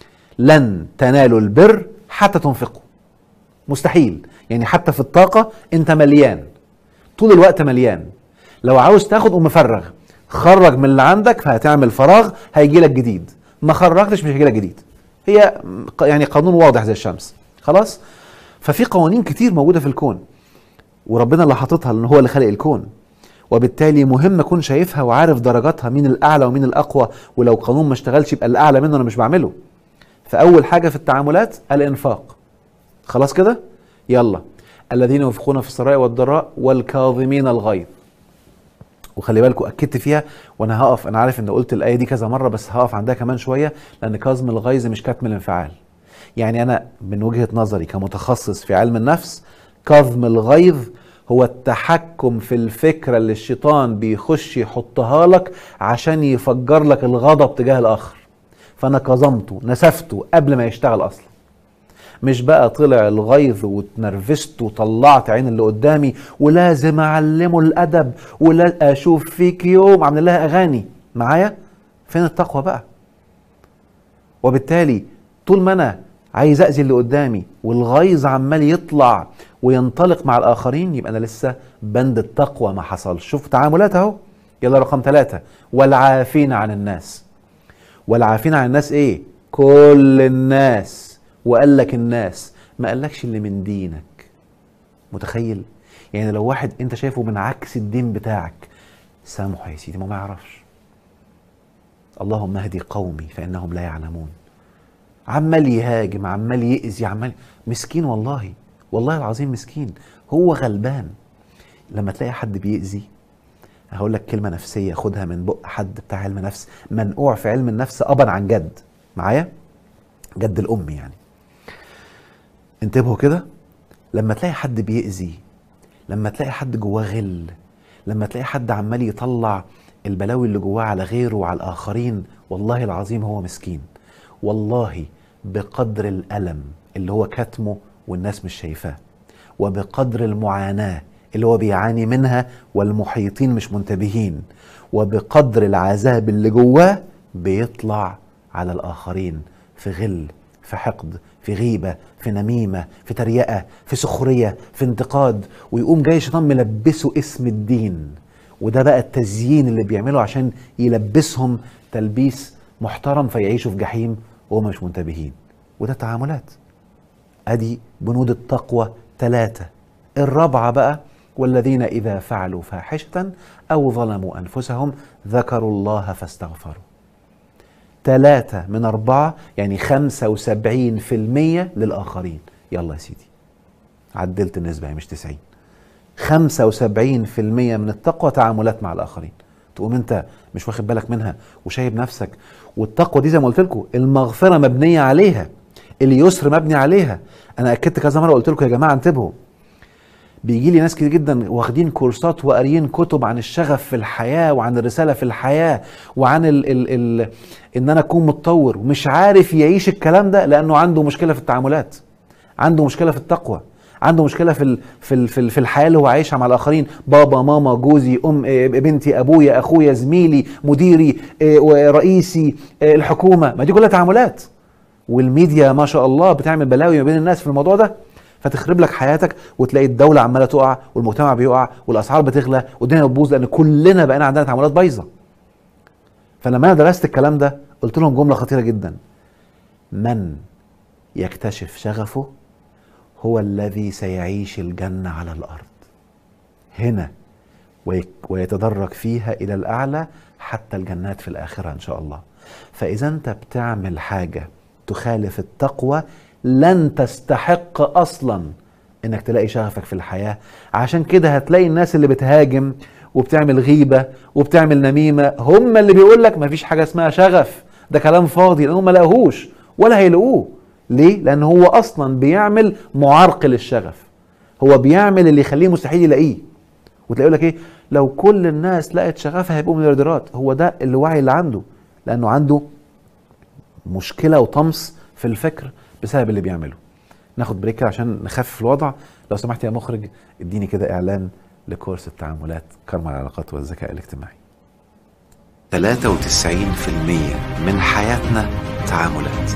S1: لن تنالوا البر حتى تنفقوا. مستحيل. يعني حتى في الطاقة انت مليان طول الوقت، مليان. لو عاوز تاخد قوم مفرغ، خرج من اللي عندك فهتعمل فراغ، هيجي لك جديد. ما خرجتش مش هيجي لك جديد. هي يعني قانون واضح زي الشمس. خلاص. ففي قوانين كتير موجودة في الكون وربنا اللي حاططها، لان هو اللي خلق الكون. وبالتالي مهم اكون شايفها وعارف درجاتها، مين الاعلى ومين الاقوى. ولو قانون ما اشتغلش يبقى الاعلى منه انا مش بعمله. فاول حاجة في التعاملات الانفاق. خلاص كده؟ يلا. الذين ينفقون في السراء والضراء والكاظمين الغيظ. وخلي بالكم اكدت فيها، وانا هقف، انا عارف ان قلت الايه دي كذا مره بس هقف عندها كمان شويه، لان كظم الغيظ مش كتم الانفعال. يعني انا من وجهه نظري كمتخصص في علم النفس، كظم الغيظ هو التحكم في الفكره اللي الشيطان بيخش يحطها لك عشان يفجر لك الغضب تجاه الاخر. فانا كظمته، نسفته قبل ما يشتغل اصلا. مش بقى طلع الغيظ واتنرفزت وطلعت عين اللي قدامي ولازم اعلمه الادب ولا اشوف فيك يوم، عامل لها اغاني معايا. فين التقوى بقى؟ وبالتالي طول ما انا عايز اذي اللي قدامي والغيظ عمال يطلع وينطلق مع الاخرين، يبقى انا لسه بند التقوى ما حصلش. شوف تعاملات اهو. يلا رقم 3، والعافين عن الناس. والعافين عن الناس ايه؟ كل الناس. وقال لك الناس، ما قالكش اللي من دينك. متخيل؟ يعني لو واحد انت شايفه من عكس الدين بتاعك، سامحه يا سيدي، ما يعرفش. اللهم اهدي قومي فانهم لا يعلمون. عمال يهاجم، عمال يأذي، عمال مسكين، والله والله العظيم مسكين، هو غلبان. لما تلاقي حد بيأذي، هقول لك كلمة نفسية خدها من بق حد بتاع علم نفس منقوع في علم النفس أبا عن جد، معايا؟ جد الأم يعني. انتبهوا كده، لما تلاقي حد بيأذي، لما تلاقي حد جواه غل، لما تلاقي حد عمال يطلع البلاوي اللي جواه على غيره وعلى الآخرين، والله العظيم هو مسكين. والله بقدر الألم اللي هو كتمه والناس مش شايفاه، وبقدر المعاناة اللي هو بيعاني منها والمحيطين مش منتبهين، وبقدر العذاب اللي جواه بيطلع على الآخرين في غل، في حقد، في غيبة، في نميمة، في تريقة، في سخرية، في انتقاد، ويقوم جاي الشيطان ملبسه اسم الدين. وده بقى التزيين اللي بيعمله عشان يلبسهم تلبيس محترم فيعيشوا في جحيم وهم مش منتبهين. وده تعاملات. ادي بنود التقوى 3. الرابعة بقى، والذين إذا فعلوا فاحشة أو ظلموا أنفسهم ذكروا الله فاستغفروا. 3 من 4 يعني 75% للآخرين. يلا يا سيدي، عدلت النسبة، مش 90. 75% من التقوى تعاملات مع الآخرين. تقوم انت مش واخد بالك منها وشايب نفسك. والتقوى دي زي ما قلت لكم المغفرة مبنية عليها، اليسر مبني عليها. انا اكدت كذا مرة قلت لكم يا جماعة انتبهوا، بيجي لي ناس كتير جدا واخدين كورسات وقاريين كتب عن الشغف في الحياة وعن الرسالة في الحياة وعن ان انا اكون متطور، ومش عارف يعيش الكلام ده لانه عنده مشكلة في التعاملات، عنده مشكلة في التقوى، عنده مشكلة في الحياة اللي هو عايشها مع الآخرين. بابا، ماما، جوزي، بنتي، أبويا، أخويا، زميلي، مديري، رئيسي، الحكومة. ما دي كلها تعاملات، والميديا ما شاء الله بتعمل بلاوي ما بين الناس في الموضوع ده، فتخرب لك حياتك وتلاقي الدولة عمالة تقع والمجتمع بيقع والأسعار بتغلى والدنيا بتبوظ، لأن كلنا بقينا عندنا تعاملات بايظة. فلما أنا درست الكلام ده قلت لهم جملة خطيرة جدا: من يكتشف شغفه هو الذي سيعيش الجنة على الأرض هنا ويتدرج فيها إلى الأعلى حتى الجنات في الآخرة إن شاء الله. فإذا أنت بتعمل حاجة تخالف التقوى لن تستحق أصلا إنك تلاقي شغفك في الحياة. عشان كده هتلاقي الناس اللي بتهاجم وبتعمل غيبة وبتعمل نميمة هم اللي بيقول لك مفيش حاجة اسمها شغف، ده كلام فاضي، لأنهم ما لقوهوش ولا هيلاقوه. ليه؟ لأن هو أصلا بيعمل معرقل الشغف، هو بيعمل اللي يخليه مستحيل يلاقيه. وتلاقيه لك إيه؟ لو كل الناس لقت شغفها هيبقوا مليارديرات. هو ده الوعي اللي عنده، لأنه عنده مشكلة وطمس في الفكر بسبب اللي بيعمله. ناخد بريك عشان نخفف الوضع. لو سمحت يا مخرج اديني كده إعلان لكورس التعاملات، كارما العلاقات والذكاء الاجتماعي. 93% من حياتنا تعاملات.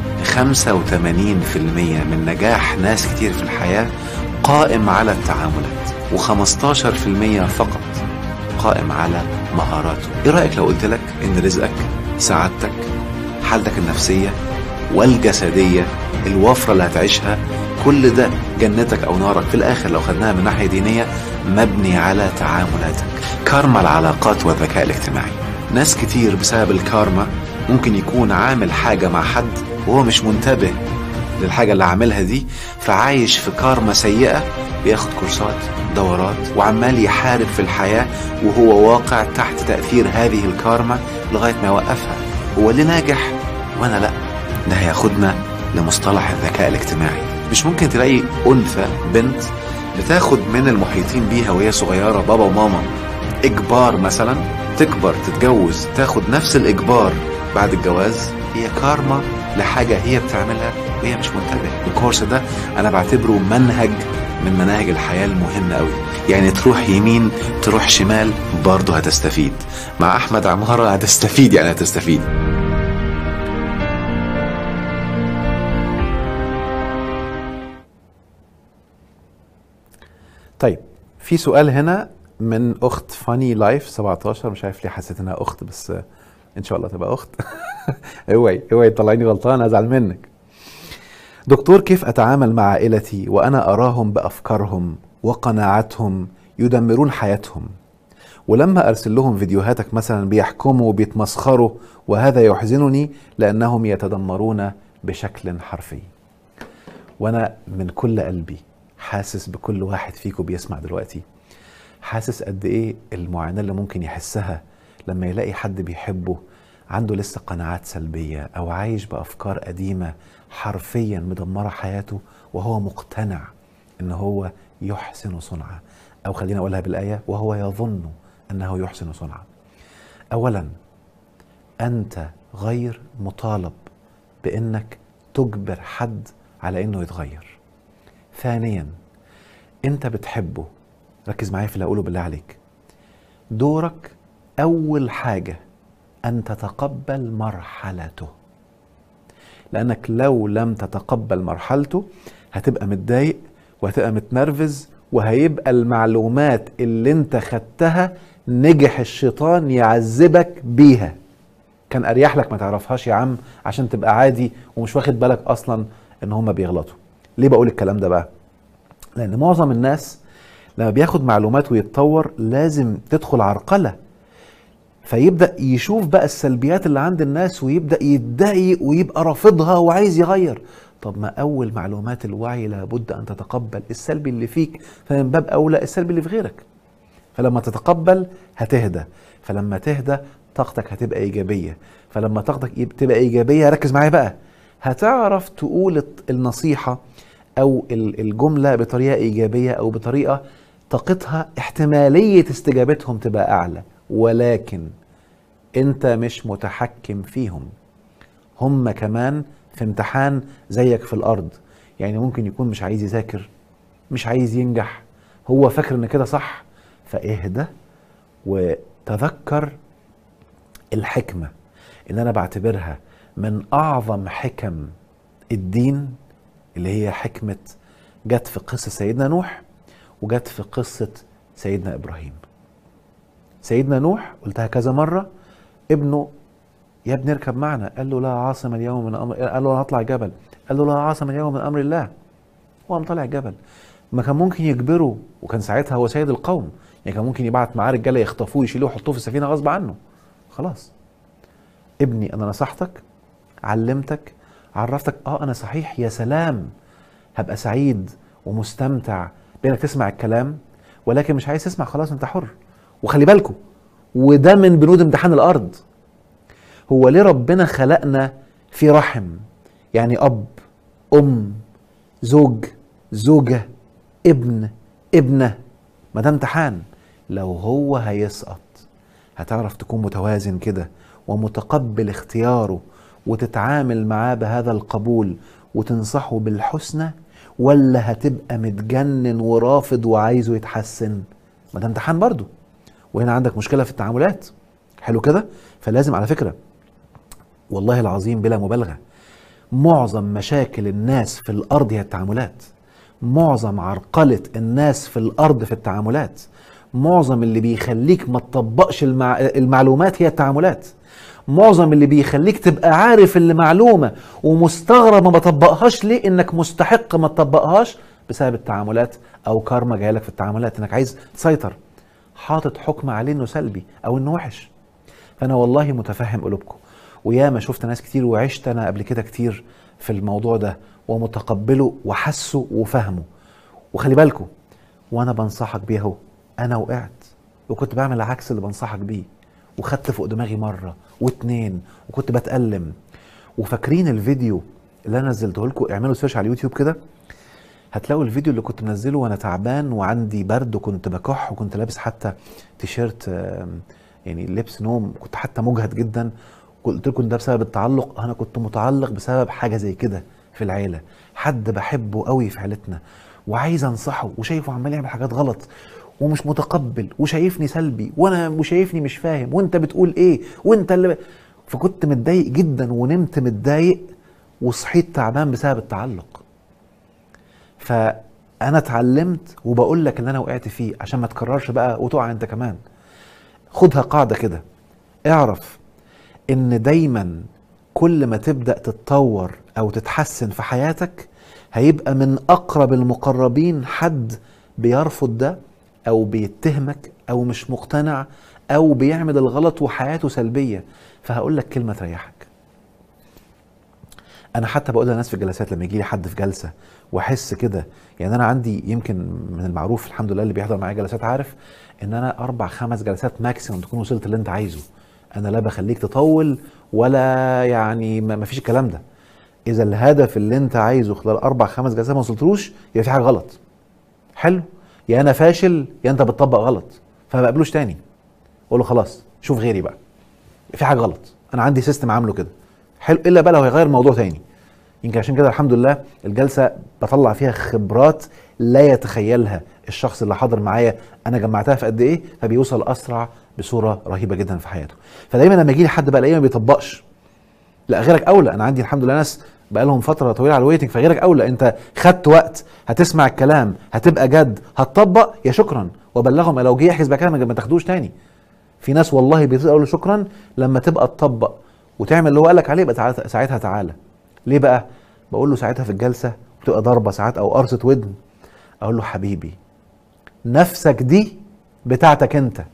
S1: 85% من نجاح ناس كتير في الحياة قائم على التعاملات، و15% فقط قائم على مهاراته. ايه رأيك لو قلت لك ان رزقك، سعادتك، حالتك النفسية والجسدية، الوفرة اللي هتعيشها، كل ده جنتك او نارك في الاخر لو خدناها من ناحية دينية مبني على تعاملاتك. كارما العلاقات والذكاء الاجتماعي. ناس كتير بسبب الكارما ممكن يكون عامل حاجة مع حد وهو مش منتبه للحاجة اللي عاملها دي، فعايش في كارما سيئة، بياخد كورسات دورات وعمال يحارب في الحياة وهو واقع تحت تأثير هذه الكارما لغاية ما يوقفها. هو اللي ناجح وانا لا. ده هياخدنا لمصطلح الذكاء الاجتماعي. مش ممكن تلاقي أنثى بنت بتاخد من المحيطين بيها وهي صغيرة بابا وماما إجبار مثلا، تكبر تتجوز تاخد نفس الإجبار بعد الجواز. هي كارما لحاجة هي بتعملها وهي مش منتبه. الكورس ده أنا بعتبره منهج من مناهج الحياة المهمة قوي. يعني تروح يمين تروح شمال برضه هتستفيد. مع أحمد عمارة هتستفيد، يعني هتستفيد. طيب في سؤال هنا من اخت فاني لايف 17، مش عارف ليه حسيت انها اخت، بس ان شاء الله تبقى اخت. اوعي تطلعيني غلطان ازعل منك. دكتور، كيف اتعامل مع عائلتي وانا اراهم بافكارهم وقناعاتهم يدمرون حياتهم، ولما ارسل لهم فيديوهاتك مثلا بيحكموا وبيتمسخروا، وهذا يحزنني لانهم يتدمرون بشكل حرفي. وانا من كل قلبي حاسس بكل واحد فيكم بيسمع دلوقتي، حاسس قد ايه المعاناة اللي ممكن يحسها لما يلاقي حد بيحبه عنده لسه قناعات سلبية او عايش بافكار قديمة حرفيا مدمرة حياته، وهو مقتنع ان هو يحسن صنعا، او خلينا اقولها بالآية، وهو يظن انه يحسن صنعا. اولا انت غير مطالب بانك تجبر حد على انه يتغير. ثانيا انت بتحبه، ركز معايا في اللي هقوله بالله عليك. دورك اول حاجة ان تتقبل مرحلته، لانك لو لم تتقبل مرحلته هتبقى متضايق وهتبقى متنرفز، وهيبقى المعلومات اللي انت خدتها نجح الشيطان يعذبك بيها. كان اريح لك ما تعرفهاش يا عم عشان تبقى عادي ومش واخد بالك اصلا ان هم بيغلطوا. ليه بقول الكلام ده بقى؟ لان معظم الناس لما بياخد معلومات ويتطور لازم تدخل عرقلة، فيبدأ يشوف بقى السلبيات اللي عند الناس ويبدأ يتضايق ويبقى رافضها وعايز يغير. طب ما اول معلومات الوعي لابد ان تتقبل السلبي اللي فيك، فمن باب اولى السلبي اللي في غيرك. فلما تتقبل هتهدى، فلما تهدى طاقتك هتبقى ايجابية، فلما طاقتك تبقى ايجابية ركز معايا بقى، هتعرف تقول النصيحة او الجملة بطريقة ايجابية او بطريقة طاقتها احتمالية استجابتهم تبقى اعلى. ولكن انت مش متحكم فيهم، هم كمان في امتحان زيك في الارض. يعني ممكن يكون مش عايز يذاكر، مش عايز ينجح، هو فاكر ان كده صح. فاهدى وتذكر الحكمة اللي انا بعتبرها من اعظم حكم الدين، اللي هي حكمة جت في قصة سيدنا نوح وجت في قصة سيدنا إبراهيم. سيدنا نوح قلتها كذا مرة، ابنه يا ابني اركب معنا، قال له لا عاصم اليوم من أمر، قال له انا هطلع جبل، قال له لا عاصم اليوم من أمر الله. هو قام طالع جبل. ما كان ممكن يجبره، وكان ساعتها هو سيد القوم، يعني كان ممكن يبعت معاه رجاله يخطفوه يشيلوه يحطوه في السفينة غصب عنه. خلاص ابني انا نصحتك، علمتك، عرفتك، انا صحيح، يا سلام، هبقى سعيد ومستمتع بانك تسمع الكلام، ولكن مش عايز تسمع خلاص انت حر. وخلي بالكم، وده من بنود امتحان الارض. هو ليه ربنا خلقنا في رحم؟ يعني اب، ام، زوج، زوجة، ابن، ابنة. ما ده امتحان. لو هو هيسقط هتعرف تكون متوازن كده ومتقبل اختياره وتتعامل معاه بهذا القبول وتنصحه بالحسنى، ولا هتبقى متجنن ورافض وعايزه يتحسن؟ ما ده امتحان برضو. وهنا عندك مشكلة في التعاملات. حلو كده؟ فلازم على فكرة والله العظيم بلا مبالغة، معظم مشاكل الناس في الأرض هي التعاملات. معظم عرقلة الناس في الأرض في التعاملات. معظم اللي بيخليك ما تطبقش المعلومات هي التعاملات. معظم اللي بيخليك تبقى عارف اللي معلومة ومستغرب ما بطبقهاش ليه، انك مستحق ما تطبقهاش بسبب التعاملات او كارما جايلك في التعاملات، انك عايز تسيطر، حاطط حكم عليه انه سلبي او انه وحش. فانا والله متفهم قلوبكم، وياما شفت ناس كتير وعشت انا قبل كده كتير في الموضوع ده ومتقبله وحسه وفهمه. وخلي بالكم، وانا بنصحك بيه اهو، انا وقعت وكنت بعمل عكس اللي بنصحك بيه، وخدت فوق دماغي مرة واتنين وكنت بتألم. وفاكرين الفيديو اللي انا نزلته لكم؟ اعملوا سيرش على اليوتيوب كده، هتلاقوا الفيديو اللي كنت منزله وانا تعبان وعندي برد وكنت بكح وكنت لابس حتى تيشيرت يعني لبس نوم، كنت حتى مجهد جدا. قلت لكم ده بسبب التعلق. انا كنت متعلق بسبب حاجه زي كده في العيله، حد بحبه قوي في عيلتنا وعايز انصحه وشايفه عمال يعمل حاجات غلط ومش متقبل وشايفني سلبي وانا وشايفني مش فاهم وانت بتقول ايه وانت اللي فكنت متضايق جدا ونمت متضايق وصحيت تعبان بسبب التعلق. فانا اتعلمت وبقول لك اللي انا وقعت فيه عشان ما تكررش بقى وتقع انت كمان. خدها قاعده كده، اعرف ان دايما كل ما تبدأ تتطور او تتحسن في حياتك هيبقى من اقرب المقربين حد بيرفض ده او بيتهمك او مش مقتنع او بيعمل الغلط وحياته سلبية. فهقول لك كلمة تريحك. انا حتى بقول للناس في الجلسات لما يجي لي حد في جلسة واحس كده، يعني انا عندي يمكن من المعروف الحمد لله اللي بيحضر معايا جلسات عارف ان انا 4-5 جلسات ماكسيموم تكون وصلت اللي انت عايزه. انا لا بخليك تطول ولا يعني ما فيش الكلام ده. اذا الهدف اللي انت عايزه خلال 4-5 جلسات ما وصلتلوش يبقى في حاجه غلط. حلو، يا انا فاشل يا انت بتطبق غلط، فما بقابلوش تاني. اقول له خلاص شوف غيري بقى، في حاجه غلط، انا عندي سيستم عامله كده. حلو، الا بقى لو هيغير الموضوع تاني. يمكن عشان كده الحمد لله الجلسه بطلع فيها خبرات لا يتخيلها الشخص اللي حاضر معايا انا جمعتها في قد ايه، فبيوصل اسرع بصوره رهيبه جدا في حياته. فدايما لما يجي لي حد بقى الاقيه ما بيطبقش، لا غيرك اولى. انا عندي الحمد لله ناس بقى لهم فتره طويله على الويتنج، فغيرك اولى. انت خدت وقت، هتسمع الكلام، هتبقى جد، هتطبق، يا شكرا وبلغهم. لو جه يحجز مكانك ما تاخدوش تاني. في ناس والله بيقولوا شكرا لما تبقى تطبق وتعمل اللي هو قالك عليه، يبقى ساعتها تعالى. ليه بقى؟ بقول له ساعتها في الجلسه بتبقى ضربه ساعات او قرصه ودن، اقول له حبيبي نفسك دي بتاعتك انت،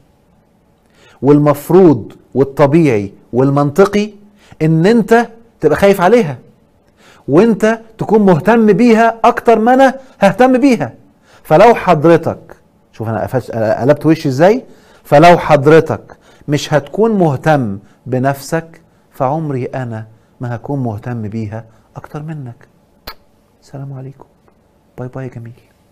S1: والمفروض والطبيعي والمنطقي ان انت تبقى خايف عليها وانت تكون مهتم بيها اكتر ما انا ههتم بيها. فلو حضرتك، شوف انا قلبت وشي ازاي، فلو حضرتك مش هتكون مهتم بنفسك فعمري انا ما هكون مهتم بيها اكتر منك. السلام عليكم، باي باي يا جميل.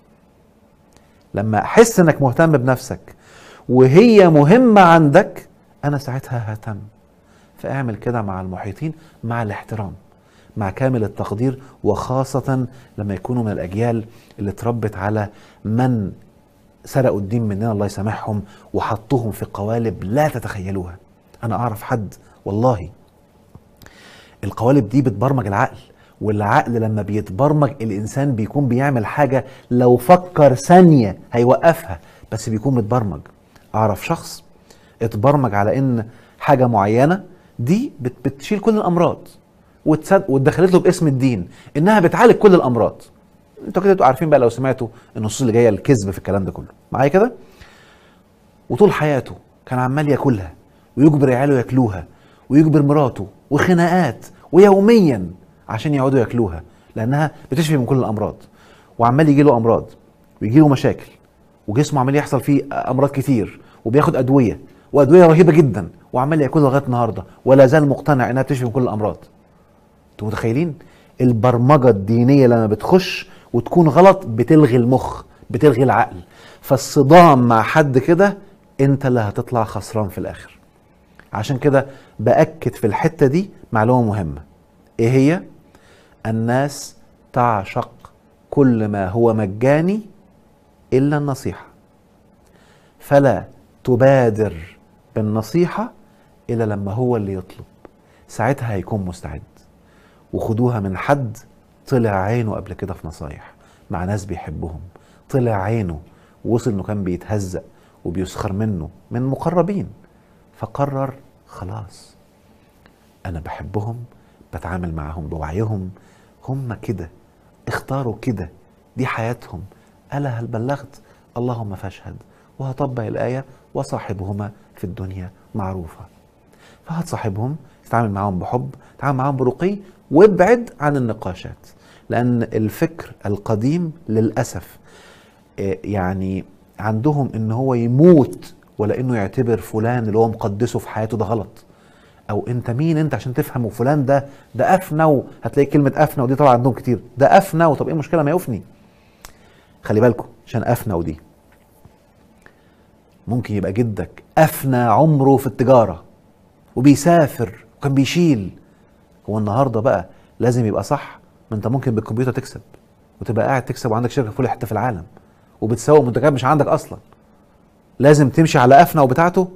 S1: لما احس انك مهتم بنفسك وهي مهمة عندك انا ساعتها ههتم. فاعمل كده مع المحيطين مع الاحترام، مع كامل التقدير، وخاصة لما يكونوا من الاجيال اللي اتربت على من سرقوا الدين مننا الله يسامحهم وحطوهم في قوالب لا تتخيلوها. انا اعرف حد والله القوالب دي بتبرمج العقل، والعقل لما بيتبرمج الانسان بيكون بيعمل حاجة لو فكر ثانية هيوقفها، بس بيكون متبرمج. اعرف شخص اتبرمج على ان حاجة معينة دي بتشيل كل الامراض، واتدخلت له باسم الدين انها بتعالج كل الامراض. انتوا كده عارفين بقى لو سمعتوا النصوص اللي جايه الكذب في الكلام ده كله معايا كده. وطول حياته كان عمال ياكلها ويجبر عياله ياكلوها ويجبر مراته، وخناقات ويوميا عشان يقعدوا ياكلوها لانها بتشفي من كل الامراض. وعمال يجي له امراض ويجي له مشاكل وجسمه عمال يحصل فيه امراض كتير وبياخد ادويه وادويه رهيبه جدا وعمال ياكلها لغايه النهارده ولا زال مقتنع انها بتشفي من كل الامراض. انتوا متخيلين البرمجه الدينيه لما بتخش وتكون غلط بتلغي المخ، بتلغي العقل. فالصدام مع حد كده انت اللي هتطلع خسران في الاخر. عشان كده باكد في الحته دي معلومه مهمه، ايه هي؟ الناس تعشق كل ما هو مجاني الا النصيحه، فلا تبادر بالنصيحه الا لما هو اللي يطلب، ساعتها هيكون مستعد. وخدوها من حد طلع عينه قبل كده في نصايح مع ناس بيحبهم، طلع عينه ووصل انه كان بيتهزق وبيسخر منه من مقربين، فقرر خلاص انا بحبهم، بتعامل معهم بوعيهم، هم كده اختاروا كده، دي حياتهم. ألا هل بلغت؟ اللهم فاشهد. وهطبق الآية وصاحبهما في الدنيا معروفة. فهتصاحبهم، تتعامل معاهم بحب، تتعامل معاهم برقي، وابعد عن النقاشات. لان الفكر القديم للاسف يعني عندهم ان هو يموت ولا انه يعتبر فلان اللي هو مقدسه في حياته ده غلط. او انت مين انت عشان تفهم وفلان ده افنو. هتلاقي كلمه افنو دي طبعا عندهم كتير، ده افنو. طب ايه المشكله ما يفني؟ خلي بالكم عشان افنو دي ممكن يبقى جدك افنى عمره في التجاره وبيسافر وكان بيشيل. هو النهارده بقى لازم يبقى صح؟ ما انت ممكن بالكمبيوتر تكسب وتبقى قاعد تكسب وعندك شركه في كل حته في العالم وبتسوق منتجات مش عندك اصلا. لازم تمشي على افنو بتاعته؟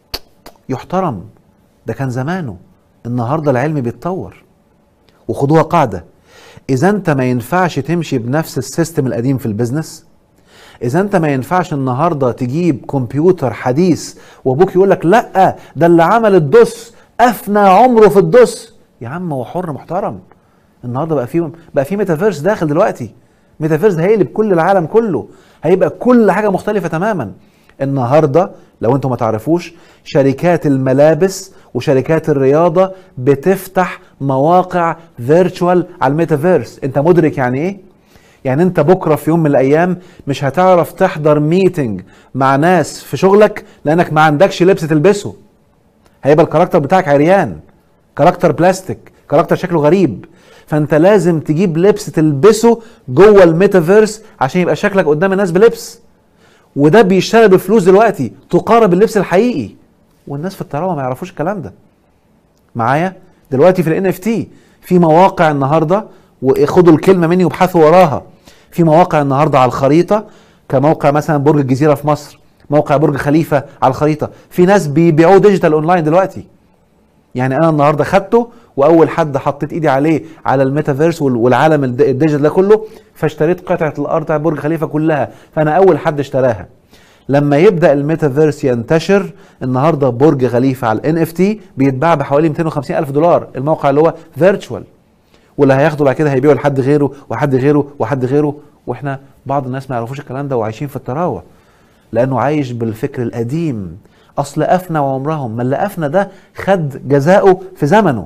S1: يحترم، ده كان زمانه. النهارده العلم بيتطور. وخدوها قاعده، اذا انت ما ينفعش تمشي بنفس السيستم القديم في البيزنس، اذا انت ما ينفعش النهارده تجيب كمبيوتر حديث وابوك يقول لك لا ده اللي عمل الدوس افنى عمره في الدوس، يا عم هو حر محترم. النهارده بقى في ميتافيرس داخل دلوقتي. ميتافيرس هيقلب كل العالم كله، هيبقى كل حاجه مختلفه تماما. النهارده لو انتم ما تعرفوش، شركات الملابس وشركات الرياضه بتفتح مواقع فيرتشوال على الميتافيرس. انت مدرك يعني ايه؟ يعني انت بكره في يوم من الايام مش هتعرف تحضر ميتنج مع ناس في شغلك لانك ما عندكش لبس تلبسه. هيبقى الكاركتر بتاعك عريان، كاركتر بلاستيك، كاركتر شكله غريب. فانت لازم تجيب لبس تلبسه جوه الميتافيرس عشان يبقى شكلك قدام الناس بلبس. وده بيشتري بفلوس دلوقتي تقارب اللبس الحقيقي، والناس في الطيران ما يعرفوش الكلام ده. معايا دلوقتي في ال NFT في مواقع النهارده، وخدوا الكلمه مني وابحثوا وراها. في مواقع النهارده على الخريطه، كموقع مثلا برج الجزيره في مصر، موقع برج خليفه على الخريطه، في ناس بيبيعوه ديجيتال اونلاين دلوقتي. يعني انا النهارده خدته واول حد حطيت ايدي عليه على الميتافيرس والعالم الديجيتال ده كله، فاشتريت قطعه الارض بتاع برج خليفه كلها، فانا اول حد اشتراها. لما يبدا الميتافيرس ينتشر، النهارده برج خليفه على NFT بيتباع بحوالي 250 الف دولار، الموقع اللي هو فيرتشوال. واللي هياخده بعد كده هيبيعه لحد غيره وحد غيره وحد غيره. واحنا بعض الناس ما يعرفوش الكلام ده وعايشين في التراوح، لانه عايش بالفكر القديم. اصل افنى وعمرهم، ما اللي افنى ده خد جزاؤه في زمنه.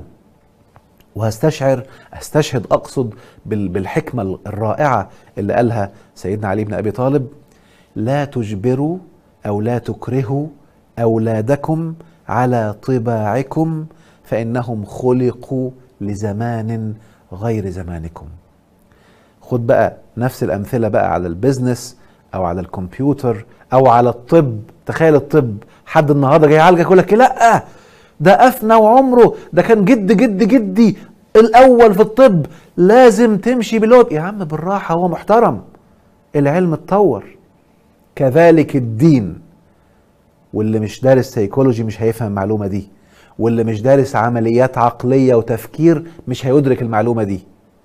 S1: استشهد اقصد بالحكمه الرائعه اللي قالها سيدنا علي بن ابي طالب: لا تجبروا او لا تكرهوا اولادكم على طباعكم فانهم خلقوا لزمان غير زمانكم. خد بقى نفس الامثله بقى على البيزنس او على الكمبيوتر او على الطب. تخيل الطب، حد النهارده جاي يعالجك يقول لك لا ده افنى وعمره، ده كان جدي الاول في الطب، لازم تمشي باللوب. يا عم بالراحه، هو محترم، العلم اتطور. كذلك الدين. واللي مش دارس سيكولوجي مش هيفهم المعلومه دي، واللي مش دارس عمليات عقليه وتفكير مش هيدرك المعلومه دي.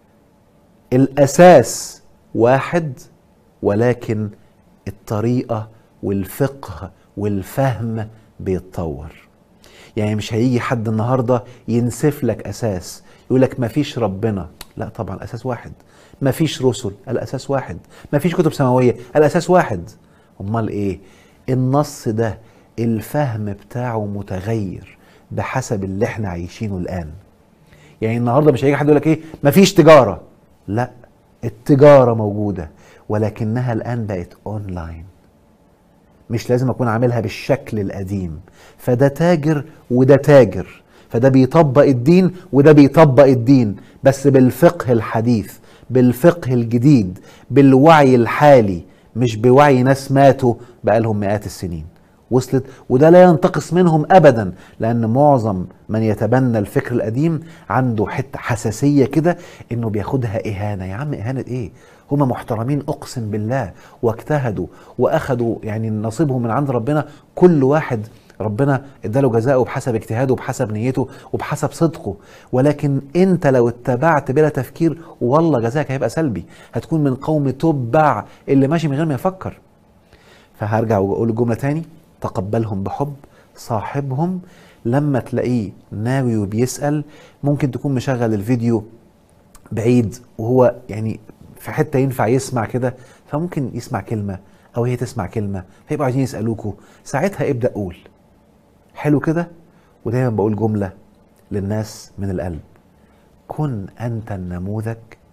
S1: الاساس واحد، ولكن الطريقه والفقه والفهم بيتطور. يعني مش هيجي حد النهارده ينسف لك اساس يقول لك مفيش ربنا. لا طبعا الاساس واحد. مفيش رسل، الاساس واحد. مفيش كتب سماويه، الاساس واحد. امال ايه؟ النص ده الفهم بتاعه متغير بحسب اللي احنا عايشينه الان. يعني النهارده مش هيجي حد يقول لك ايه مفيش تجاره. لا، التجاره موجوده، ولكنها الان بقت اونلاين. مش لازم اكون عاملها بالشكل القديم. فده تاجر وده تاجر، فده بيطبق الدين وده بيطبق الدين، بس بالفقه الحديث، بالفقه الجديد، بالوعي الحالي، مش بوعي ناس ماتوا بقالهم مئات السنين. وصلت؟ وده لا ينتقص منهم ابدا، لان معظم من يتبنى الفكر القديم عنده حته حساسيه كده انه بياخدها اهانه. يا عم اهانه ايه؟ هم محترمين اقسم بالله، واجتهدوا واخدوا يعني نصيبهم من عند ربنا. كل واحد ربنا اداله جزاءه بحسب اجتهاده وبحسب نيته وبحسب صدقه. ولكن انت لو اتبعت بلا تفكير والله جزاك هيبقى سلبي، هتكون من قوم تبع اللي ماشي من غير ما يفكر. فهرجع واقول الجمله تاني: تقبلهم بحب، صاحبهم. لما تلاقيه ناوي وبيسأل، ممكن تكون مشغل الفيديو بعيد وهو يعني في حتة ينفع يسمع كده، فممكن يسمع كلمة أو هي تسمع كلمة فيبقوا عايزين يسألوكوا. ساعتها ابدأ قول حلو كده، ودايما بقول جملة للناس من القلب: كن أنت النموذج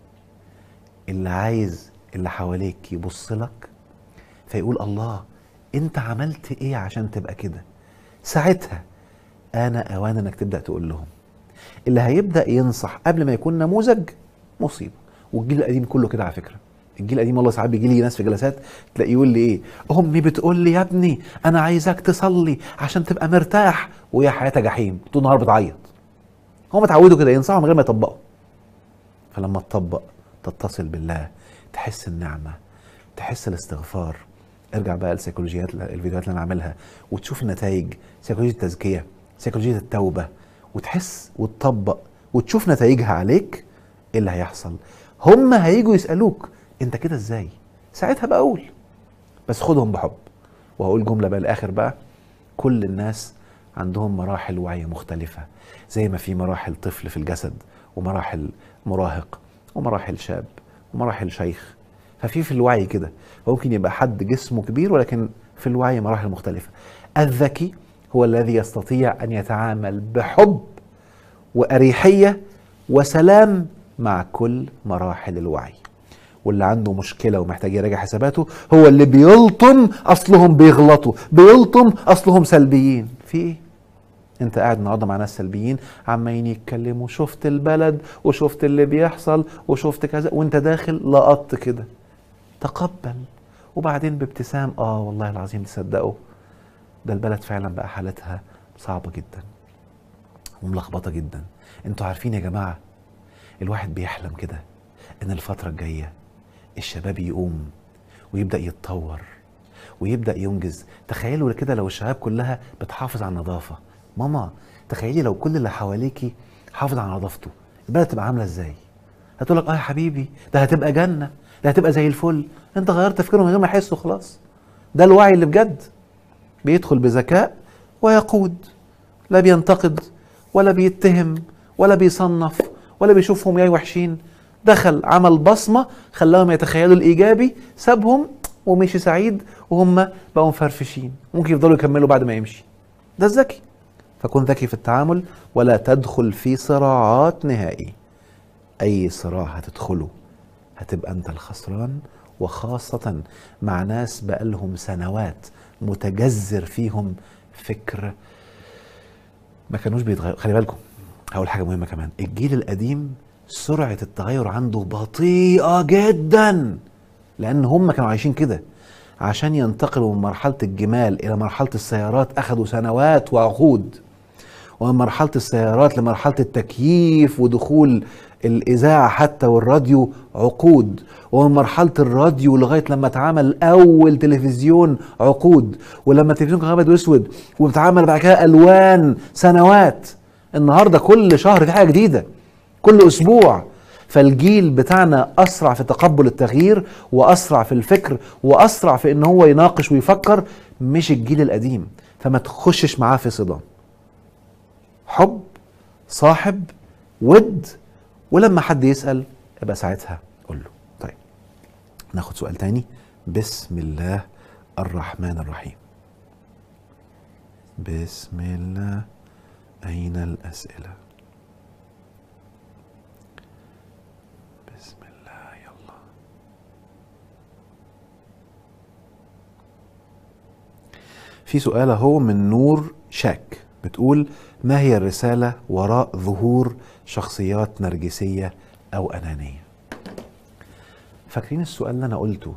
S1: اللي عايز اللي حواليك يبص لك فيقول الله انت عملت ايه عشان تبقى كده. ساعتها انا اوان انك تبدأ تقول لهم. اللي هيبدأ ينصح قبل ما يكون نموذج مصيبة. والجيل القديم كله كده على فكرة. الجيل القديم والله ساعات بيجي لي ناس في جلسات تلاقي يقول لي ايه: امي بتقول لي يا ابني انا عايزاك تصلي عشان تبقى مرتاح، وهي حياتها جحيم طول النهار بتعيط. هم اتعودوا كده ينصحوا من غير ما يطبقوا. فلما تطبق تتصل بالله، تحس النعمة، تحس الاستغفار. ارجع بقى لسيكولوجيات الفيديوهات اللي انا عاملها وتشوف النتائج، سيكولوجية التزكية، سيكولوجية التوبة، وتحس وتطبق وتشوف نتائجها عليك. ايه اللي هيحصل؟ هم هيجوا يسألوك انت كده ازاي؟ ساعتها بقى اقول، بس خدهم بحب. وهقول جملة بقى الاخر بقى: كل الناس عندهم مراحل وعي مختلفة، زي ما في مراحل طفل في الجسد، ومراحل مراهق، ومراحل شاب، ومراحل شيخ. ففي الوعي كده ممكن يبقى حد جسمه كبير ولكن في الوعي مراحل مختلفة. الذكي هو الذي يستطيع أن يتعامل بحب وأريحية وسلام مع كل مراحل الوعي. واللي عنده مشكلة ومحتاج يراجع حساباته هو اللي بيلطم أصلهم بيغلطوا، بيلطم أصلهم سلبيين. في إيه؟ انت قاعد النهارده مع ناس سلبيين عمالين يتكلموا شفت البلد وشفت اللي بيحصل وشفت كذا، وانت داخل لقطت كده. تقبل وبعدين بابتسام: والله العظيم تصدقوا ده البلد فعلا بقى حالتها صعبة جدا وملخبطة جدا. انتوا عارفين يا جماعة، الواحد بيحلم كده ان الفترة الجاية الشباب يقوم ويبدأ يتطور ويبدأ ينجز. تخيلوا كده لو الشباب كلها بتحافظ على النظافة. ماما تخيلي لو كل اللي حواليكي حافظ على نظافته، البلد تبقى عاملة ازاي؟ هتقولك يا حبيبي ده هتبقى جنة، ده هتبقى زي الفل. انت غيرت تفكيره من غير ما يحسوا خلاص. ده الوعي اللي بجد بيدخل بذكاء ويقود، لا بينتقد ولا بيتهم ولا بيصنف ولا بيشوفهم يا وحشين. دخل عمل بصمة خلاهم يتخيلوا الإيجابي، سابهم ومشي سعيد وهم بقوا مفرفشين، ممكن يفضلوا يكملوا بعد ما يمشي. ده الذكي. فكن ذكي في التعامل ولا تدخل في صراعات نهائي. أي صراع هتدخله هتبقى أنت الخسران، وخاصة مع ناس بقالهم سنوات متجذر فيهم فكر ما كانوش بيتغيروا. خلي بالكم، هقول حاجة مهمة كمان: الجيل القديم سرعة التغير عنده بطيئة جدا، لأن هم كانوا عايشين كده. عشان ينتقلوا من مرحلة الجمال إلى مرحلة السيارات أخذوا سنوات وعقود، ومن مرحلة السيارات لمرحلة التكييف ودخول الإذاعة حتى والراديو عقود، ومن مرحلة الراديو لغاية لما اتعمل أول تلفزيون عقود، ولما التلفزيون كان أبيض وأسود وبتعمل بعد كده ألوان سنوات. النهاردة كل شهر في حاجة جديدة، كل أسبوع. فالجيل بتاعنا أسرع في تقبل التغيير وأسرع في الفكر وأسرع في إن هو يناقش ويفكر، مش الجيل القديم. فما تخشش معاه في صدام. حب، صاحب، ود، ولما حد يسأل يبقى ساعتها قول له. طيب ناخد سؤال تاني. بسم الله الرحمن الرحيم. بسم الله. أين الأسئلة؟ بسم الله. يلا. في سؤال اهو من نور شاك بتقول: ما هي الرسالة وراء ظهور شخصيات نرجسية أو أنانية؟ فاكرين السؤال اللي أنا قلته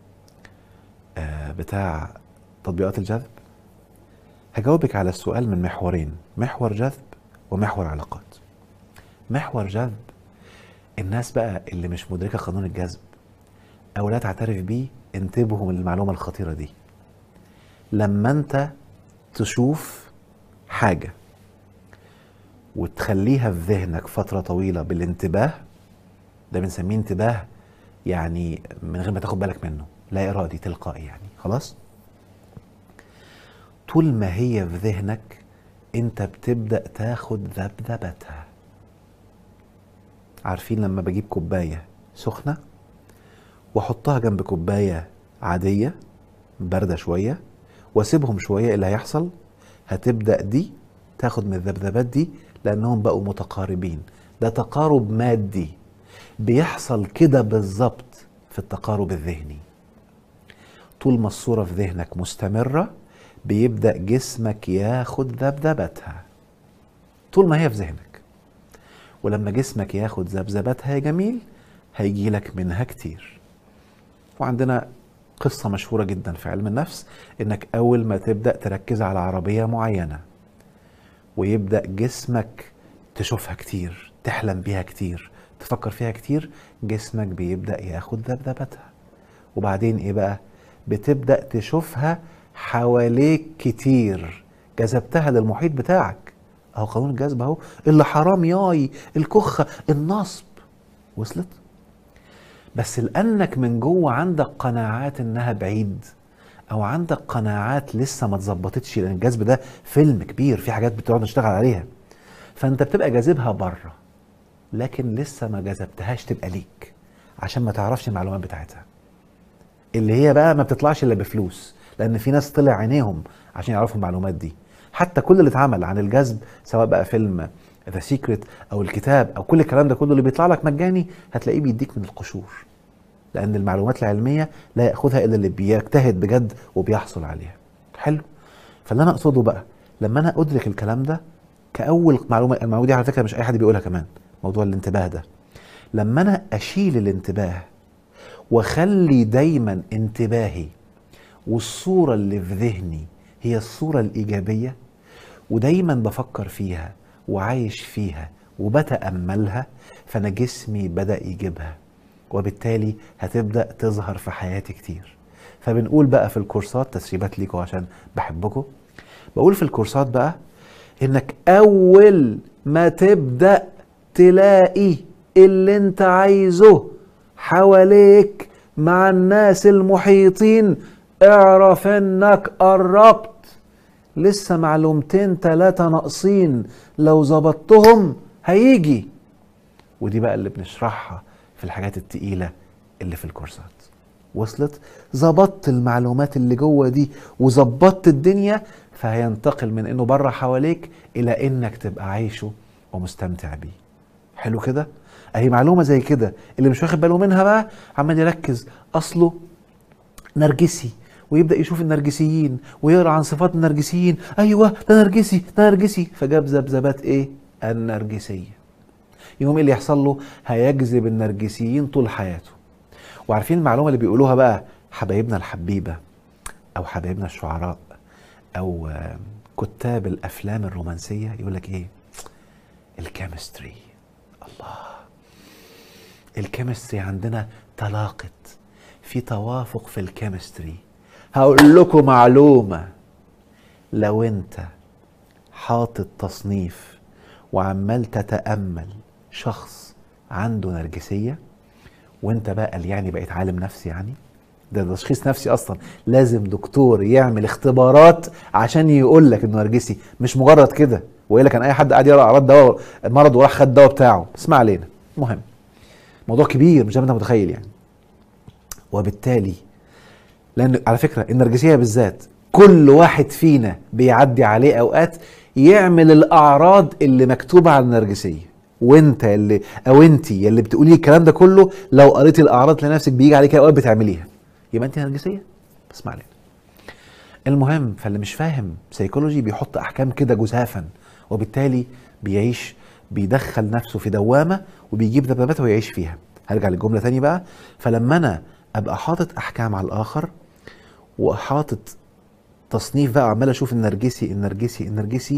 S1: بتاع تطبيقات الجذب؟ هجاوبك على السؤال من محورين: محور جذب ومحور علاقات. محور جذب، الناس بقى اللي مش مدركة قانون الجذب أو لا تعترف بيه، انتبهوا من المعلومة الخطيرة دي. لما أنت تشوف حاجة وتخليها في ذهنك فترة طويلة بالانتباه، ده بنسميه انتباه يعني من غير ما تاخد بالك منه، لا إرادي، تلقائي يعني، خلاص. طول ما هي في ذهنك انت بتبدأ تاخد ذبذبتها. عارفين لما بجيب كوباية سخنة واحطها جنب كوباية عادية باردة شوية واسيبهم شوية، اللي هيحصل هتبدأ دي تاخد من الذبذبات دي لانهم بقوا متقاربين. ده تقارب مادي بيحصل كده بالظبط في التقارب الذهني. طول ما الصورة في ذهنك مستمرة بيبدأ جسمك ياخد ذبذبتها طول ما هي في ذهنك، ولما جسمك ياخد ذبذبتها يا جميل هيجي لك منها كتير. وعندنا قصة مشهورة جدا في علم النفس، انك اول ما تبدأ تركز على عربية معينة ويبدأ جسمك تشوفها كتير، تحلم بيها كتير، تفكر فيها كتير، جسمك بيبدأ ياخد ذبذبتها. وبعدين ايه بقى؟ بتبدأ تشوفها حواليك كتير، جذبتها للمحيط بتاعك. اهو قانون الجذب اهو، اللي حرام ياي، الكخة، النصب، وصلت؟ بس لأنك من جوه عندك قناعات انها بعيد، او عندك قناعات لسه ما اتظبطتش، لان الجذب ده فيلم كبير، في حاجات بتقعد نشتغل عليها، فانت بتبقى جاذبها بره لكن لسه ما جذبتهاش تبقى ليك، عشان ما تعرفش المعلومات بتاعتها اللي هي بقى ما بتطلعش الا بفلوس، لان في ناس طلع عينيهم عشان يعرفوا المعلومات دي. حتى كل اللي اتعمل عن الجذب، سواء بقى فيلم ذا سيكريت او الكتاب او كل الكلام ده كله اللي بيطلع لك مجاني، هتلاقيه بيديك من القشور، لان المعلومات العلميه لا ياخذها الا اللي بيجتهد بجد وبيحصل عليها. حلو. فاللي انا اقصده بقى، لما انا ادرك الكلام ده كاول معلومه، المعلومه دي على فكره مش اي حد بيقولها كمان، موضوع الانتباه ده، لما انا اشيل الانتباه واخلي دايما انتباهي والصوره اللي في ذهني هي الصوره الايجابيه، ودايما بفكر فيها وعايش فيها وبتاملها، فانا جسمي بدا يجيبها، وبالتالي هتبدأ تظهر في حياتي كتير. فبنقول بقى في الكورسات، تسريبات ليكوا عشان بحبكوا، بقول في الكورسات بقى انك اول ما تبدأ تلاقي اللي انت عايزه حواليك مع الناس المحيطين، اعرف انك قربت، لسه معلومتين 3 ناقصين، لو ظبطتهم هيجي. ودي بقى اللي بنشرحها في الحاجات التقيلة اللي في الكورسات. وصلت؟ ظبطت المعلومات اللي جوه دي وظبطت الدنيا، فهينتقل من انه بره حواليك الى انك تبقى عايشه ومستمتع بيه. حلو كده؟ اهي معلومة زي كده، اللي مش واخد باله منها بقى عمال يركز اصله نرجسي، ويبدأ يشوف النرجسيين ويقرأ عن صفات النرجسيين، ايوه ده نرجسي ده نرجسي، فجاب ذبذبات ايه؟ النرجسية. يوم اللي يحصل له هيجذب النرجسيين طول حياته. وعارفين المعلومة اللي بيقولوها بقى حبايبنا الحبيبة او حبايبنا الشعراء او كتاب الافلام الرومانسية، يقولك ايه؟ الكيمستري. الله، الكيمستري عندنا تلاقت، في توافق في الكيمستري. هقول لكم معلومة، لو انت حاطط تصنيف وعمال تتأمل شخص عنده نرجسية، وانت بقى قال يعني بقيت عالم نفسي، يعني ده تشخيص نفسي اصلا، لازم دكتور يعمل اختبارات عشان يقول لك انه نرجسي، مش مجرد كده، والا كان اي حد قاعد يقرا اعراض دواء المرض وراح خد الدواء بتاعه. اسمع علينا، مهم، موضوع كبير مش زي ما انت متخيل يعني. وبالتالي لان على فكره النرجسيه بالذات كل واحد فينا بيعدي عليه اوقات يعمل الاعراض اللي مكتوبه على النرجسيه، وانت اللي او انتي اللي بتقولي الكلام ده كله لو قريتي الاعراض لنفسك بيجي عليك اوقات بتعمليها، يبقى انت نرجسيه. اسمع لنا. المهم، فاللي مش فاهم سيكولوجي بيحط احكام كده جزافا، وبالتالي بيعيش بيدخل نفسه في دوامه وبيجيب ذبذبات ويعيش فيها. هرجع للجمله تاني بقى. فلما انا ابقى حاطط احكام على الاخر وحاطط تصنيف بقى، عمال اشوف النرجسي النرجسي النرجسي،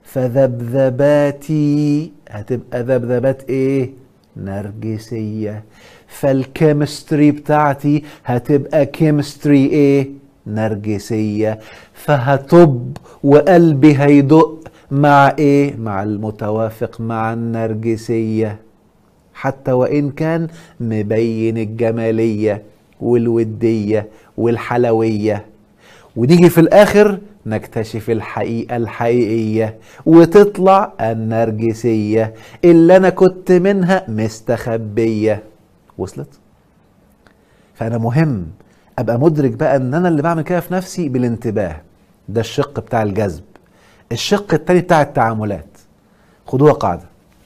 S1: فذبذباتي هتبقى ذبذبات ايه؟ نرجسية. فالكيمستري بتاعتي هتبقى كيمستري ايه؟ نرجسية. فهطب وقلبي هيدق مع ايه؟ مع المتوافق مع النرجسية، حتى وإن كان مبين الجمالية والودية والحلوية. ونيجي في الآخر نكتشف الحقيقة الحقيقية، وتطلع النرجسية اللي أنا كنت منها مستخبية. وصلت؟ فأنا مهم أبقى مدرك بقى أن أنا اللي بعمل كده في نفسي بالانتباه. ده الشق بتاع الجذب. الشق التاني بتاع التعاملات، خدوها قاعدة: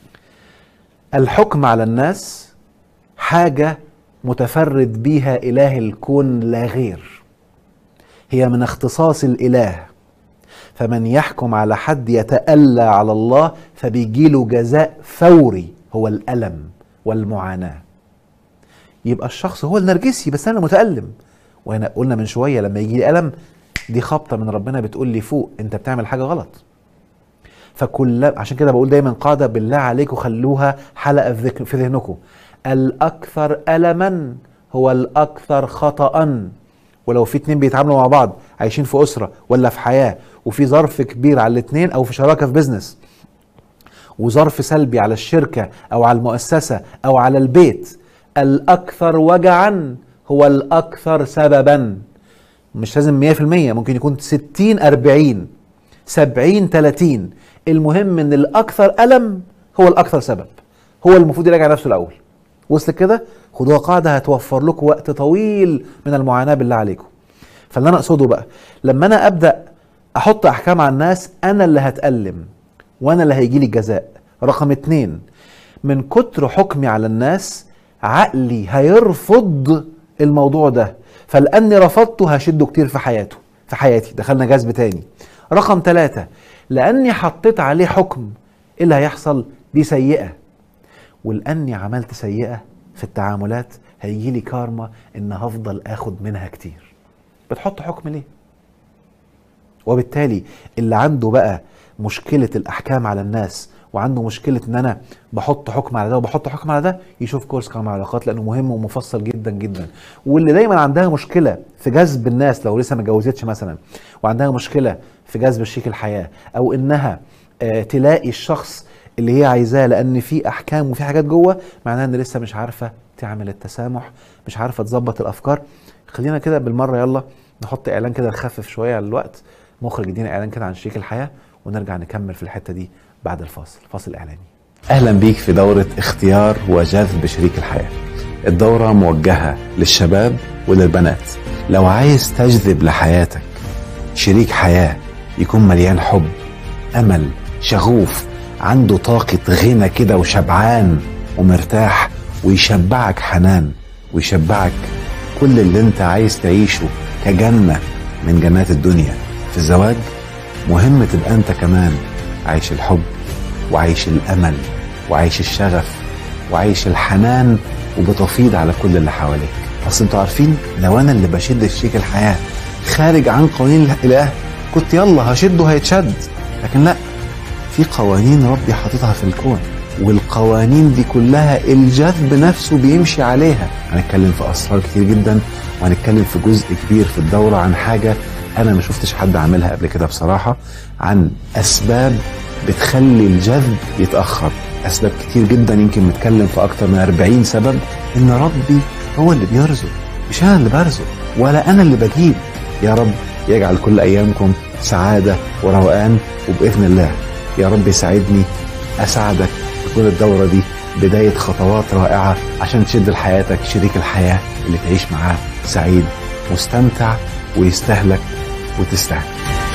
S1: الحكم على الناس حاجة متفرد بيها إله الكون لا غير، هي من اختصاص الإله، فمن يحكم على حد يتألى على الله فبيجيله جزاء فوري هو الألم والمعاناة. يبقى الشخص هو النرجسي بس أنا متألم، وهنا قلنا من شوية لما يجي لي ألم دي خبطة من ربنا بتقول لي فوق أنت بتعمل حاجة غلط. عشان كده بقول دايما قاعدة بالله عليكم خلوها حلقة في ذهنكم: الأكثر ألما هو الأكثر خطأ. ولو في اتنين بيتعاملوا مع بعض عايشين في أسرة ولا في حياة وفي ظرف كبير على الاتنين، أو في شراكة في بيزنس وظرف سلبي على الشركة أو على المؤسسة أو على البيت، الأكثر وجعا هو الأكثر سببا. مش لازم 100%، ممكن يكون 60-40 70-30، المهم ان الأكثر ألم هو الأكثر سبب، هو المفروض يراجع نفسه الأول. وصل كده؟ خدوها قاعدة هتوفر لكم وقت طويل من المعاناة بالله عليكم. فاللي أنا أقصده بقى لما أنا أبدأ أحط أحكام على الناس أنا اللي هتألم وأنا اللي هيجي لي الجزاء. رقم 2، من كتر حكمي على الناس عقلي هيرفض الموضوع ده، فلأني رفضته هشده كتير في حياتي. دخلنا جذب تاني. رقم 3، لأني حطيت عليه حكم إيه اللي هيحصل؟ دي سيئة، ولأني عملت سيئة في التعاملات هيجي لي كارما إن هفضل آخد منها كتير. بتحط حكم ليه؟ وبالتالي اللي عنده بقى مشكلة الأحكام على الناس وعنده مشكلة ان انا بحط حكم على ده وبحط حكم على ده، يشوف كورس كرم العلاقات لانه مهم ومفصل جدا جدا. واللي دايما عندها مشكلة في جذب الناس لو لسه ما اتجوزتش مثلا، وعندها مشكلة في جذب شريك الحياة، او انها تلاقي الشخص اللي هي عايزاه لان في احكام وفي حاجات جوه، معناها ان لسه مش عارفة تعمل التسامح، مش عارفة تظبط الافكار. خلينا كده بالمرة يلا نحط اعلان كده نخفف شوية على الوقت. مخرج يدينا اعلان كده عن شريك الحياة ونرجع نكمل في الحتة دي بعد الفاصل. فاصل إعلاني. أهلا بيك في دورة اختيار وجذب شريك الحياة. الدورة موجهة للشباب وللبنات. لو عايز تجذب لحياتك شريك حياة يكون مليان حب، أمل، شغوف، عنده طاقة غنى كده وشبعان ومرتاح، ويشبعك حنان ويشبعك كل اللي انت عايز تعيشه كجنة من جنات الدنيا في الزواج، مهم تبقى انت كمان عايش الحب وعايش الأمل وعايش الشغف وعايش الحنان وبتفيض على كل اللي حواليك. أصل انتوا عارفين لو أنا اللي بشد شريك الحياة خارج عن قوانين الإله كنت يلا هشده هيتشد، لكن لا، في قوانين ربي حاططها في الكون، والقوانين دي كلها الجذب نفسه بيمشي عليها. هنتكلم في أسرار كتير جدا، وهنتكلم في جزء كبير في الدورة عن حاجة أنا ما شفتش حد عاملها قبل كده بصراحة، عن أسباب بتخلي الجذب يتأخر. أسباب كتير جدا، يمكن نتكلم في أكتر من 40 سبب. إن ربي هو اللي بيرزق، مش أنا اللي برزق ولا أنا اللي بجيب. يا رب يجعل كل أيامكم سعادة وروقان، وبإذن الله يا رب يساعدني أساعدك تكون الدورة دي بداية خطوات رائعة عشان تشد لحياتك شريك الحياة اللي تعيش معاه سعيد مستمتع ويستهلك وتستهلك.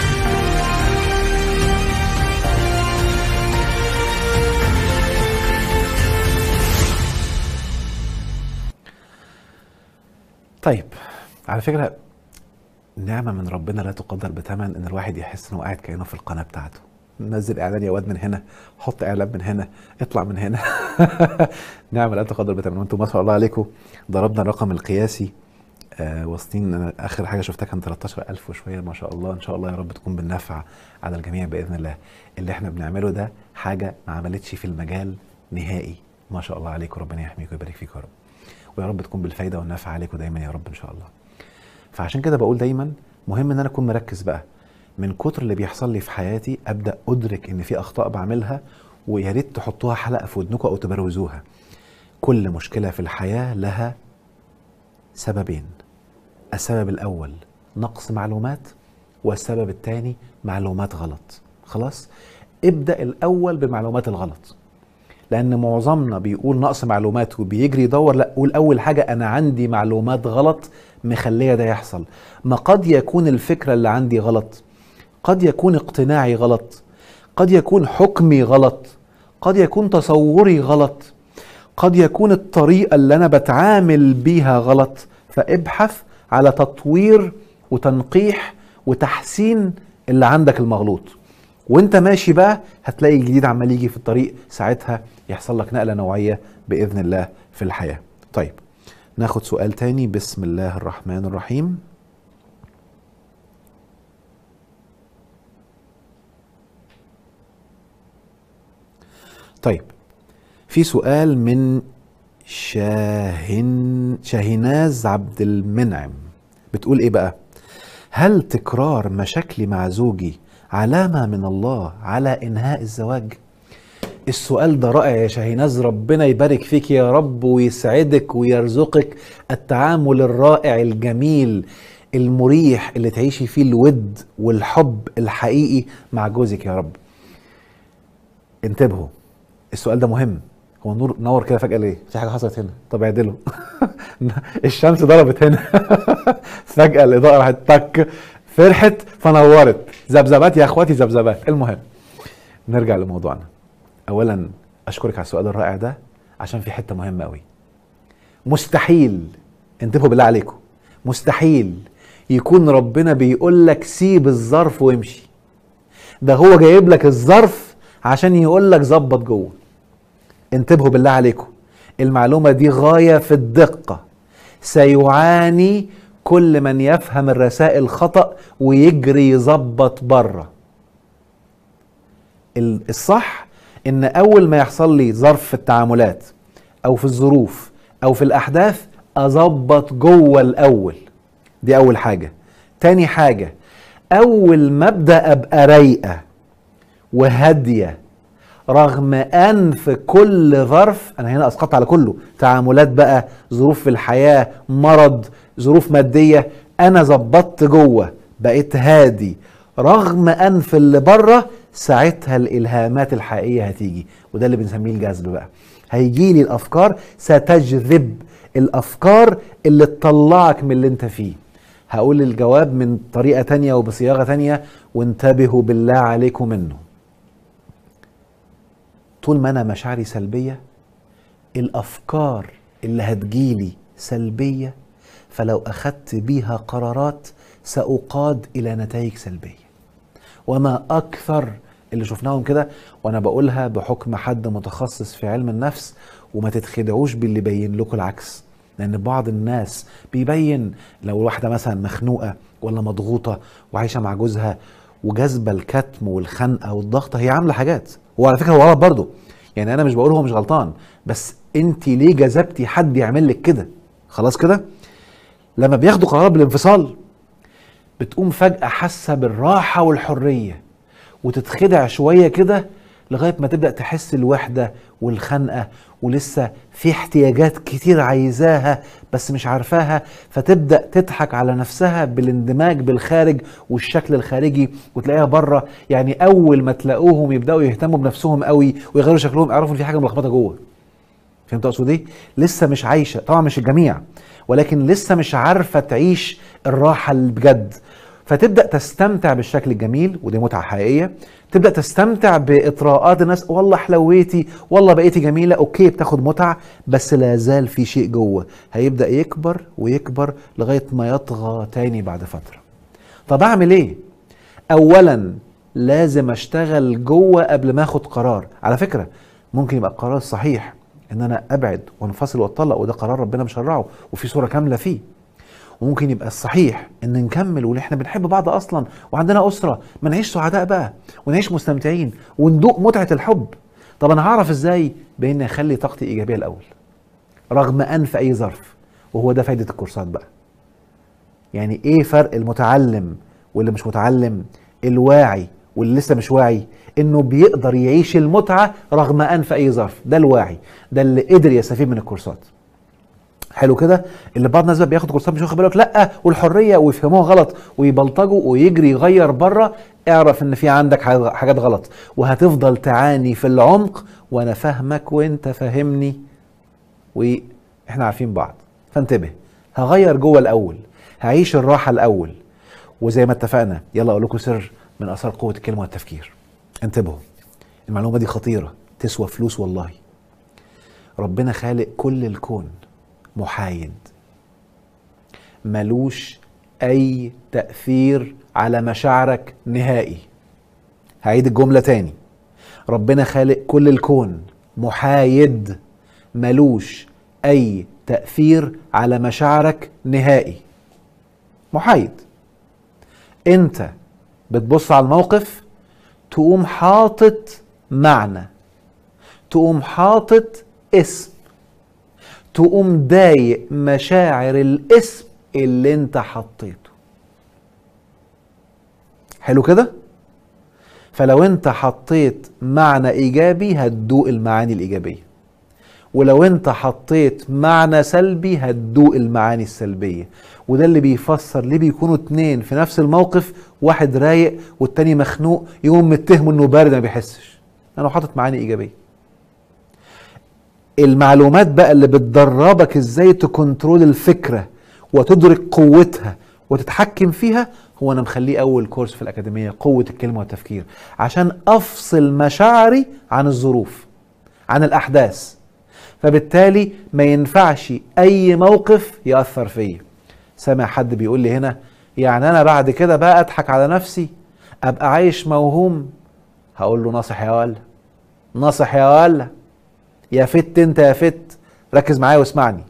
S1: طيب، على فكرة نعمة من ربنا لا تقدر بثمن ان الواحد يحس انه قاعد كأنه في القناة بتاعته. نزل اعلان يا واد من هنا، حط اعلان من هنا، اطلع من هنا. نعمة لا تقدر بثمن. وانتم ما شاء الله عليكم ضربنا الرقم القياسي، واصلين. انا اخر حاجة شفتها كان 13,000 وشوية، ما شاء الله. ان شاء الله يا رب تكون بالنفع على الجميع بإذن الله. اللي احنا بنعمله ده حاجة ما عملتش في المجال نهائي، ما شاء الله عليكم. ربنا يحميكم ويبارك فيكم يا رب، ويا رب تكون بالفايدة والنفع عليكم دايما يا رب ان شاء الله. فعشان كده بقول دايما مهم ان انا اكون مركز بقى. من كتر اللي بيحصل لي في حياتي ابدا ادرك ان في اخطاء بعملها، ويا ريت تحطوها حلقه في ودنكم او تبروزوها. كل مشكله في الحياه لها سببين. السبب الاول نقص معلومات، والسبب الثاني معلومات غلط. خلاص، ابدا الاول بالمعلومات الغلط، لان معظمنا بيقول نقص معلومات وبيجري يدور. لا، قول اول حاجه انا عندي معلومات غلط مخليه ده يحصل. ما قد يكون الفكره اللي عندي غلط،
S2: قد يكون اقتناعي غلط، قد يكون حكمي غلط، قد يكون تصوري غلط، قد يكون الطريقة اللي أنا بتعامل بيها غلط. فابحث على تطوير وتنقيح وتحسين اللي عندك المغلوط، وانت ماشي بقى هتلاقي الجديد عمال يجي في الطريق، ساعتها يحصل لك نقلة نوعية بإذن الله في الحياة. طيب ناخد سؤال تاني. بسم الله الرحمن الرحيم. طيب في سؤال من شاهناز عبد المنعم، بتقول ايه بقى؟ هل تكرار مشاكلي مع زوجي علامة من الله على انهاء الزواج؟ السؤال ده رائع يا شاهناز، ربنا يبارك فيك يا رب ويسعدك ويرزقك التعامل الرائع الجميل المريح اللي تعيشي فيه الود والحب الحقيقي مع جوزك يا رب. انتبهوا، السؤال ده مهم. هو النور نور كده فجأة ليه؟ في حاجة حصلت هنا، طب اعدله. الشمس ضربت هنا. فجأة الإضاءة راحت تك، فرحت فنورت. ذبذبات يا اخواتي، ذبذبات. المهم نرجع لموضوعنا. اولا اشكرك على السؤال الرائع ده، عشان في حتة مهمة قوي. مستحيل، انتبهوا بالله عليكم، مستحيل يكون ربنا بيقول لك سيب الظرف وامشي. ده هو جايب لك الظرف عشان يقول لك ظبط جوه. انتبهوا بالله عليكم، المعلومة دي غاية في الدقة. سيعاني كل من يفهم الرسائل خطأ ويجري يظبط بره. الصح ان اول ما يحصل لي ظرف في التعاملات او في الظروف او في الاحداث اظبط جوه الاول. دي اول حاجة. تاني حاجة، اول ما ابدأ ابقى رايقة وهادية، رغم ان في كل ظرف، انا هنا اسقطت على كله، تعاملات بقى، ظروف في الحياة، مرض، ظروف مادية، انا ظبطت جوه، بقيت هادي، رغم ان في اللي بره، ساعتها الالهامات الحقيقية هتيجي. وده اللي بنسميه الجذب بقى. هيجي لي الافكار، ستجذب الافكار اللي تطلعك من اللي انت فيه. هقول الجواب من طريقة تانية وبصياغة تانية، وانتبهوا بالله عليكم منه. طول ما انا مشاعري سلبية، الافكار اللي هتجيلي سلبية، فلو اخدت بيها قرارات سأقاد الى نتائج سلبية. وما اكثر اللي شفناهم كده، وانا بقولها بحكم حد متخصص في علم النفس، وما تتخدعوش باللي بين لكم العكس. لان بعض الناس بيبين لو واحدة مثلا مخنوقة ولا مضغوطة وعايشة مع جوزها وجذبة الكتم والخنقة والضغط، هي عاملة حاجات، وعلى فكرة هو غلط برضه، يعني انا مش بقول هو مش غلطان، بس انت ليه جذبتي حد يعمل لك كده؟ خلاص كده. لما بياخدوا قرار بالانفصال، بتقوم فجأة حاسة بالراحة والحرية، وتتخدع شوية كده لغاية ما تبدأ تحس الوحدة والخنقة، ولسه في احتياجات كتير عايزاها بس مش عارفاها، فتبدأ تضحك على نفسها بالاندماج بالخارج والشكل الخارجي، وتلاقيها بره. يعني أول ما تلاقوهم يبدأوا يهتموا بنفسهم قوي ويغيروا شكلهم، اعرفوا في حاجة ملخبطة جوه. فهمت اقصد ايه؟ لسه مش عايشة، طبعا مش الجميع، ولكن لسه مش عارفة تعيش الراحة اللي بجد. فتبدأ تستمتع بالشكل الجميل، ودي متعة حقيقية. تبدأ تستمتع بإطراءات الناس، والله حلويتي، والله بقيتي جميلة، اوكي بتاخد متعة، بس لا زال في شيء جوه هيبدأ يكبر ويكبر لغاية ما يطغى تاني بعد فترة. طب اعمل ايه؟ اولا لازم اشتغل جوه قبل ما اخد قرار. على فكرة ممكن يبقى القرار الصحيح ان انا ابعد وانفصل واتطلق، وده قرار ربنا مشرعه وفي صورة كاملة فيه. وممكن يبقى الصحيح ان نكمل، واحنا بنحب بعض اصلا وعندنا اسره، ما نعيش سعداء بقى ونعيش مستمتعين وندوق متعه الحب. طب انا هعرف ازاي؟ بان اخلي طاقتي ايجابيه الاول، رغم ان في اي ظرف. وهو ده فايده الكورسات بقى. يعني ايه فرق المتعلم واللي مش متعلم؟ الواعي واللي لسه مش واعي، انه بيقدر يعيش المتعه رغم ان في اي ظرف. ده الواعي، ده اللي قدر يستفيد من الكورسات. حلو كده. اللي بعض الناس بقى بياخدوا كورسات مش واخد بالك، لا والحريه، ويفهموها غلط ويبلطجوا ويجري يغير بره. اعرف ان في عندك حاجات غلط، وهتفضل تعاني في العمق، وانا فاهمك وانت فاهمني، واحنا عارفين بعض. فانتبه، هغير جوه الاول، هعيش الراحه الاول. وزي ما اتفقنا، يلا اقول لكم سر من اثار قوه الكلمه والتفكير. انتبهوا، المعلومه دي خطيره، تسوى فلوس والله. ربنا خالق كل الكون محايد، ملوش اي تأثير على مشاعرك نهائي. هعيد الجملة تاني، ربنا خالق كل الكون محايد، ملوش اي تأثير على مشاعرك نهائي. محايد. انت بتبص على الموقف، تقوم حاطط معنى، تقوم حاطط اسم، تقوم ضايق مشاعر الاسم اللي انت حطيته. حلو كده؟ فلو انت حطيت معنى ايجابي هتدوق المعاني الايجابية، ولو انت حطيت معنى سلبي هتدوق المعاني السلبية. وده اللي بيفسر ليه بيكونوا اتنين في نفس الموقف، واحد رايق والتاني مخنوق، يقوم متهمه انه بارد ما بيحسش، انا حاطط معاني ايجابية. المعلومات بقى اللي بتدربك ازاي تكنترول الفكرة وتدرك قوتها وتتحكم فيها، هو انا مخليه اول كورس في الاكاديمية، قوة الكلمة والتفكير، عشان افصل مشاعري عن الظروف، عن الاحداث. فبالتالي ما ينفعش اي موقف يأثر فيا. سامع حد بيقول لي هنا، يعني انا بعد كده بقى اضحك على نفسي، ابقى عايش موهوم؟ هقول له ناصح يا ولا، ناصح يا ولا، يا فت انت يا فت، ركز معايا واسمعني.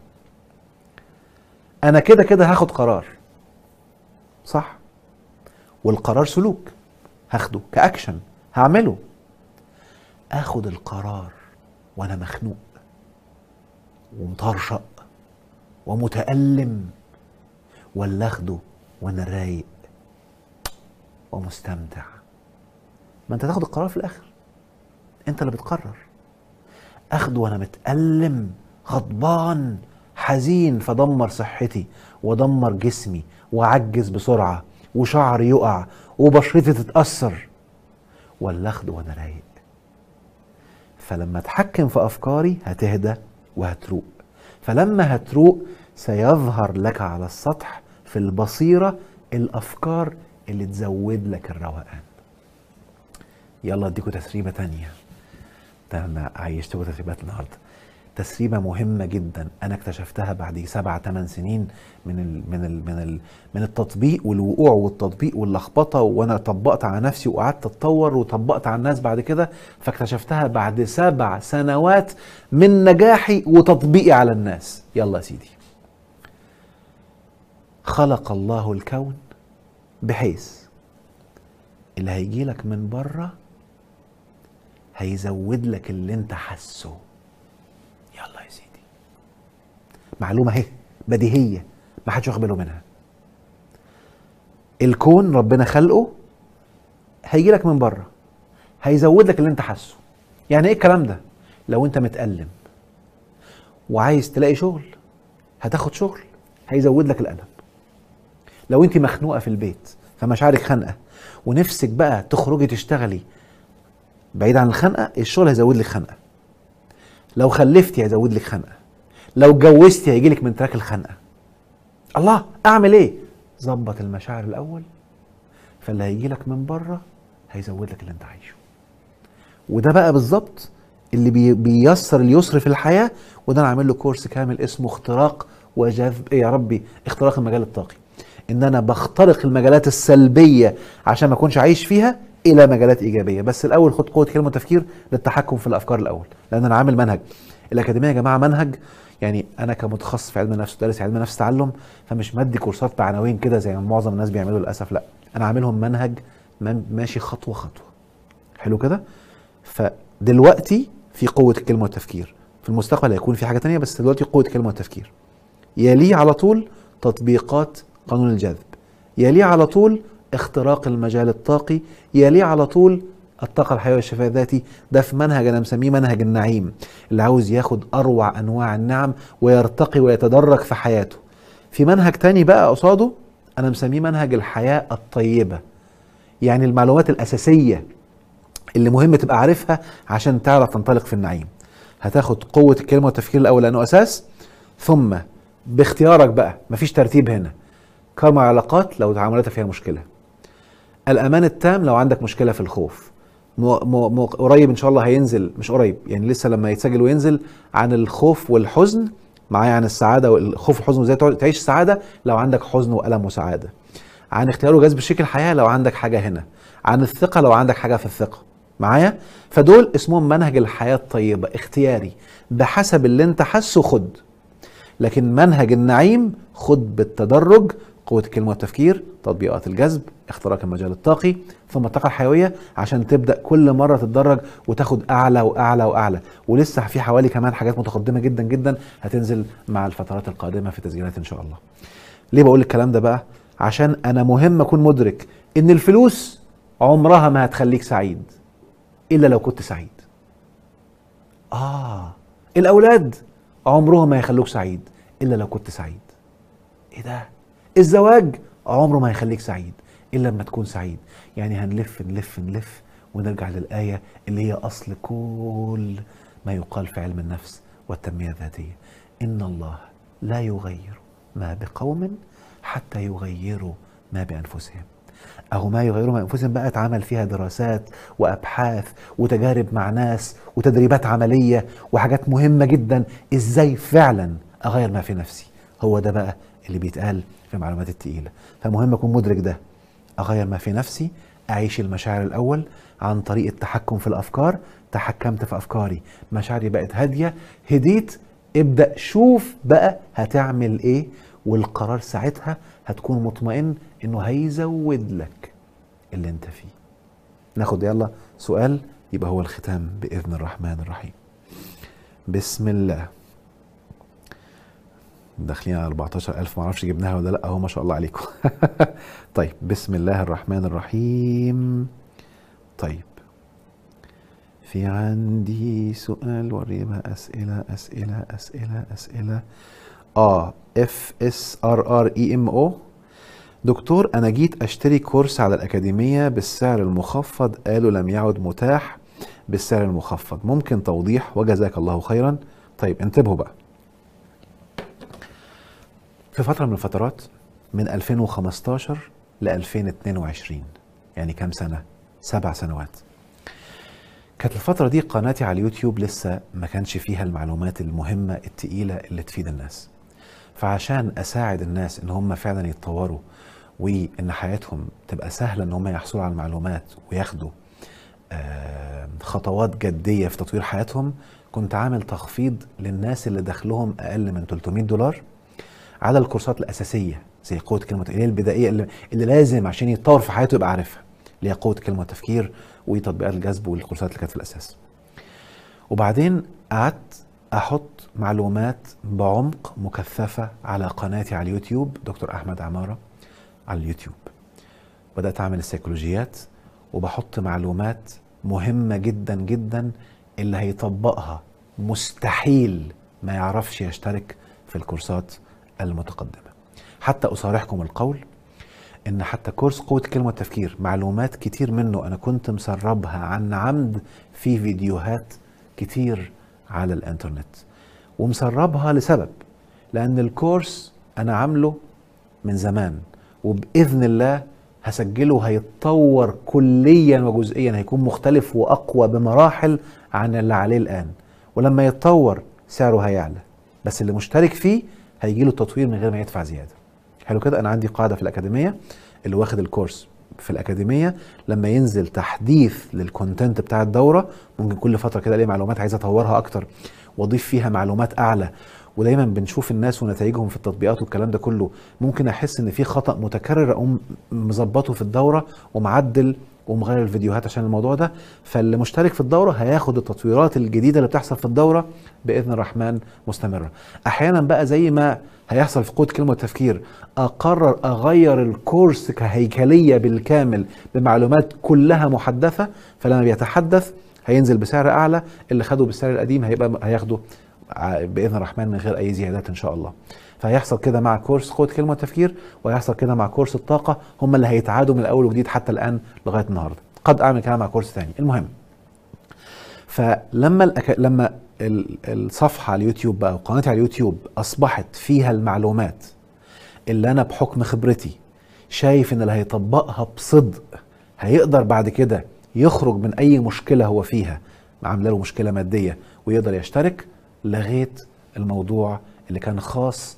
S2: انا كده كده هاخد قرار، صح؟ والقرار سلوك، هاخده كأكشن، هعمله. اخد القرار وانا مخنوق ومطرشق ومتألم، ولا اخده وانا رايق ومستمتع؟ ما انت تاخد القرار في الاخر، انت اللي بتقرر. اخده وانا متألم، غضبان، حزين، فدمر صحتي ودمر جسمي وعجز بسرعة وشعري يقع وبشرتي تتأثر، ولا اخده وانا رايق؟ فلما اتحكم في افكاري هتهدى وهتروق، فلما هتروق سيظهر لك على السطح في البصيرة الافكار اللي تزود لك الروقان. يلا اديكوا تسريبة تانية، ده انا عايشتكوا تسريبات النهارده. تسريبة مهمة جدا انا اكتشفتها بعد 7-8 سنين من التطبيق والوقوع والتطبيق واللخبطة، وانا طبقت على نفسي وقعدت اتطور وطبقت على الناس بعد كده، فاكتشفتها بعد 7 سنوات من نجاحي وتطبيقي على الناس. يلا يا سيدي. خلق الله الكون بحيث اللي هيجيلك من بره هيزود لك اللي انت حاسه. يلا يا سيدي، معلومة اهي بديهية ما حدش واخد باله منها. الكون ربنا خلقه هيجي لك من بره هيزود لك اللي انت حاسه. يعني ايه الكلام ده؟ لو انت متألم وعايز تلاقي شغل هتاخد شغل هيزود لك الألم. لو انت مخنوقة في البيت فمشاعرك خانقة ونفسك بقى تخرجي تشتغلي بعيد عن الخنقة، الشغل هيزود لك خنقة. لو خلفتي هيزود لك خنقة. لو اتجوزتي هيجي لك من تراك الخنقة. الله، اعمل ايه؟ ظبط المشاعر الاول، فاللي هيجي لك من بره هيزود لك اللي انت عايشه. وده بقى بالظبط اللي بييسر اليسر في الحياة. وده انا عامل له كورس كامل اسمه اختراق وجذب، يا ربي، اختراق المجال الطاقي. ان انا بخترق المجالات السلبية عشان ما اكونش عايش فيها الى مجالات ايجابية. بس الاول خد قوة كلمة وتفكير للتحكم في الافكار الاول، لان انا عامل منهج. الاكاديمية يا جماعة منهج، يعني انا كمتخصص في علم النفس ودارس علم نفس تعلم، فمش مدي كورسات بعناوين كده زي ما معظم الناس بيعملوا للاسف، لا، انا عاملهم منهج ماشي خطوة خطوة. حلو كده؟ فدلوقتي في قوة الكلمة والتفكير، في المستقبل هيكون في حاجة تانية، بس دلوقتي قوة الكلمة والتفكير. يليه على طول تطبيقات قانون الجذب، يليه على طول اختراق المجال الطاقي، يليه على طول الطاقة الحيوية والشفاء الذاتي. ده في منهج انا مسميه منهج النعيم، اللي عاوز ياخد اروع انواع النعم ويرتقي ويتدرج في حياته. في منهج تاني بقى قصاده انا مسميه منهج الحياة الطيبة، يعني المعلومات الاساسية اللي مهم تبقى عارفها عشان تعرف تنطلق في النعيم. هتاخد قوة الكلمة والتفكير الاول لانه اساس، ثم باختيارك بقى، مفيش ترتيب هنا، كارما علاقات لو تعاملاتها فيها مشكلة، الامان التام لو عندك مشكله في الخوف. قريب ان شاء الله هينزل، مش قريب يعني لسه لما يتسجل وينزل، عن الخوف والحزن، معايا عن السعاده والخوف والحزن وازاي تعيش السعاده لو عندك حزن والم وسعاده، عن اختيار وجذب شريك الحياه لو عندك حاجه هنا، عن الثقه لو عندك حاجه في الثقه معايا. فدول اسمهم منهج الحياه الطيبه، اختياري بحسب اللي انت حاسه خد. لكن منهج النعيم خد بالتدرج، قوة الكلمة والتفكير، تطبيقات الجذب، اختراق المجال الطاقي، ثم الطاقة الحيوية، عشان تبدأ كل مرة تتدرج وتاخد أعلى وأعلى وأعلى. ولسه في حوالي كمان حاجات متقدمة جدا جدا هتنزل مع الفترات القادمة في تسجيلات إن شاء الله. ليه بقول الكلام ده بقى؟ عشان أنا مهم أكون مدرك إن الفلوس عمرها ما هتخليك سعيد إلا لو كنت سعيد. الأولاد عمرهم ما يخلوك سعيد إلا لو كنت سعيد. إيه ده؟ الزواج عمره ما يخليك سعيد إلا لما تكون سعيد. يعني هنلف نلف نلف ونرجع للآية اللي هي أصل كل ما يقال في علم النفس والتنمية الذاتية: إن الله لا يغير ما بقوم حتى يغيروا ما بأنفسهم. أهو ما يغيروا ما بأنفسهم بقى اتعمل فيها دراسات وأبحاث وتجارب مع ناس وتدريبات عملية وحاجات مهمة جدا إزاي فعلا أغير ما في نفسي. هو ده بقى اللي بيتقال في المعلومات التقيلة. فمهم أكون مدرك ده، أغير ما في نفسي، أعيش المشاعر الأول عن طريق التحكم في الأفكار. تحكمت في أفكاري، مشاعري بقت هادية، هديت، ابدأ شوف بقى هتعمل إيه، والقرار ساعتها هتكون مطمئن إنه هيزود لك اللي أنت فيه. ناخد يلا سؤال يبقى هو الختام بإذن الرحمن الرحيم. بسم الله. داخلين على 14,000، معرفش جبناها ولا لا، اهو ما شاء الله عليكم. طيب بسم الله الرحمن الرحيم. طيب في عندي سؤال، ورينا أسئلة. FSRREMO: دكتور أنا جيت أشتري كورس على الأكاديمية بالسعر المخفض، قالوا لم يعد متاح بالسعر المخفض، ممكن توضيح وجزاك الله خيرا. طيب انتبهوا بقى، في فترة من الفترات من 2015 ل 2022، يعني كام سنة؟ 7 سنوات. كانت الفترة دي قناتي على اليوتيوب لسه ما كانش فيها المعلومات المهمة التقيلة اللي تفيد الناس. فعشان أساعد الناس إن هم فعلا يتطوروا وإن حياتهم تبقى سهلة إن هم يحصلوا على المعلومات وياخدوا خطوات جدية في تطوير حياتهم، كنت عامل تخفيض للناس اللي دخلهم أقل من $300 على الكورسات الأساسية، زي قوة كلمة، اللي هي البدائية اللي لازم عشان يتطور في حياته يبقى عارفها، اللي هي قوة كلمة والتفكير وتطبيقات الجذب والكورسات اللي كانت في الأساس. وبعدين قعدت أحط معلومات بعمق مكثفة على قناتي على اليوتيوب، دكتور أحمد عمارة على اليوتيوب. بدأت أعمل السيكولوجيات وبحط معلومات مهمة جدا جدا اللي هيطبقها مستحيل ما يعرفش يشترك في الكورسات المتقدمة. حتى أصارحكم القول إن حتى كورس قوة الكلمة والتفكير معلومات كتير منه أنا كنت مسربها عن عمد في فيديوهات كتير على الانترنت، ومسربها لسبب، لأن الكورس أنا عامله من زمان وبإذن الله هسجله، هيتطور كليا وجزئيا، هيكون مختلف وأقوى بمراحل عن اللي عليه الآن. ولما يتطور سعره هيعلى، بس اللي مشترك فيه هيجيله التطوير من غير ما يدفع زيادة. حلو كده. أنا عندي قاعدة في الأكاديمية، اللي واخد الكورس في الأكاديمية لما ينزل تحديث للكونتنت بتاع الدورة، ممكن كل فترة كده ليه معلومات عايز أطورها أكتر وأضيف فيها معلومات أعلى. ودايما بنشوف الناس ونتائجهم في التطبيقات والكلام ده كله، ممكن أحس إن في خطأ متكرر أقوم مظبطه في الدورة ومعدل ومغير الفيديوهات عشان الموضوع ده. فاللي مشترك في الدورة هياخد التطويرات الجديدة اللي بتحصل في الدورة بإذن الرحمن مستمرة. أحيانا بقى زي ما هيحصل في قوة كلمة والتفكير، أقرر أغير الكورس كهيكلية بالكامل بمعلومات كلها محدثة، فلما بيتحدث هينزل بسعر أعلى، اللي خده بالسعر القديم هياخده بإذن الرحمن من غير أي زيادات إن شاء الله. فهيحصل كده مع كورس قوة كلمة والتفكير، وهيحصل كده مع كورس الطاقة، هم اللي هيتعادوا من الأول وجديد حتى الآن لغاية النهاردة. قد أعمل كلام مع كورس ثاني. المهم، فلما لما الصفحة على اليوتيوب بقى وقناتي على اليوتيوب أصبحت فيها المعلومات اللي أنا بحكم خبرتي شايف إن اللي هيطبقها بصدق هيقدر بعد كده يخرج من اي مشكله هو فيها عامله له مشكله ماديه ويقدر يشترك، لغيت الموضوع اللي كان خاص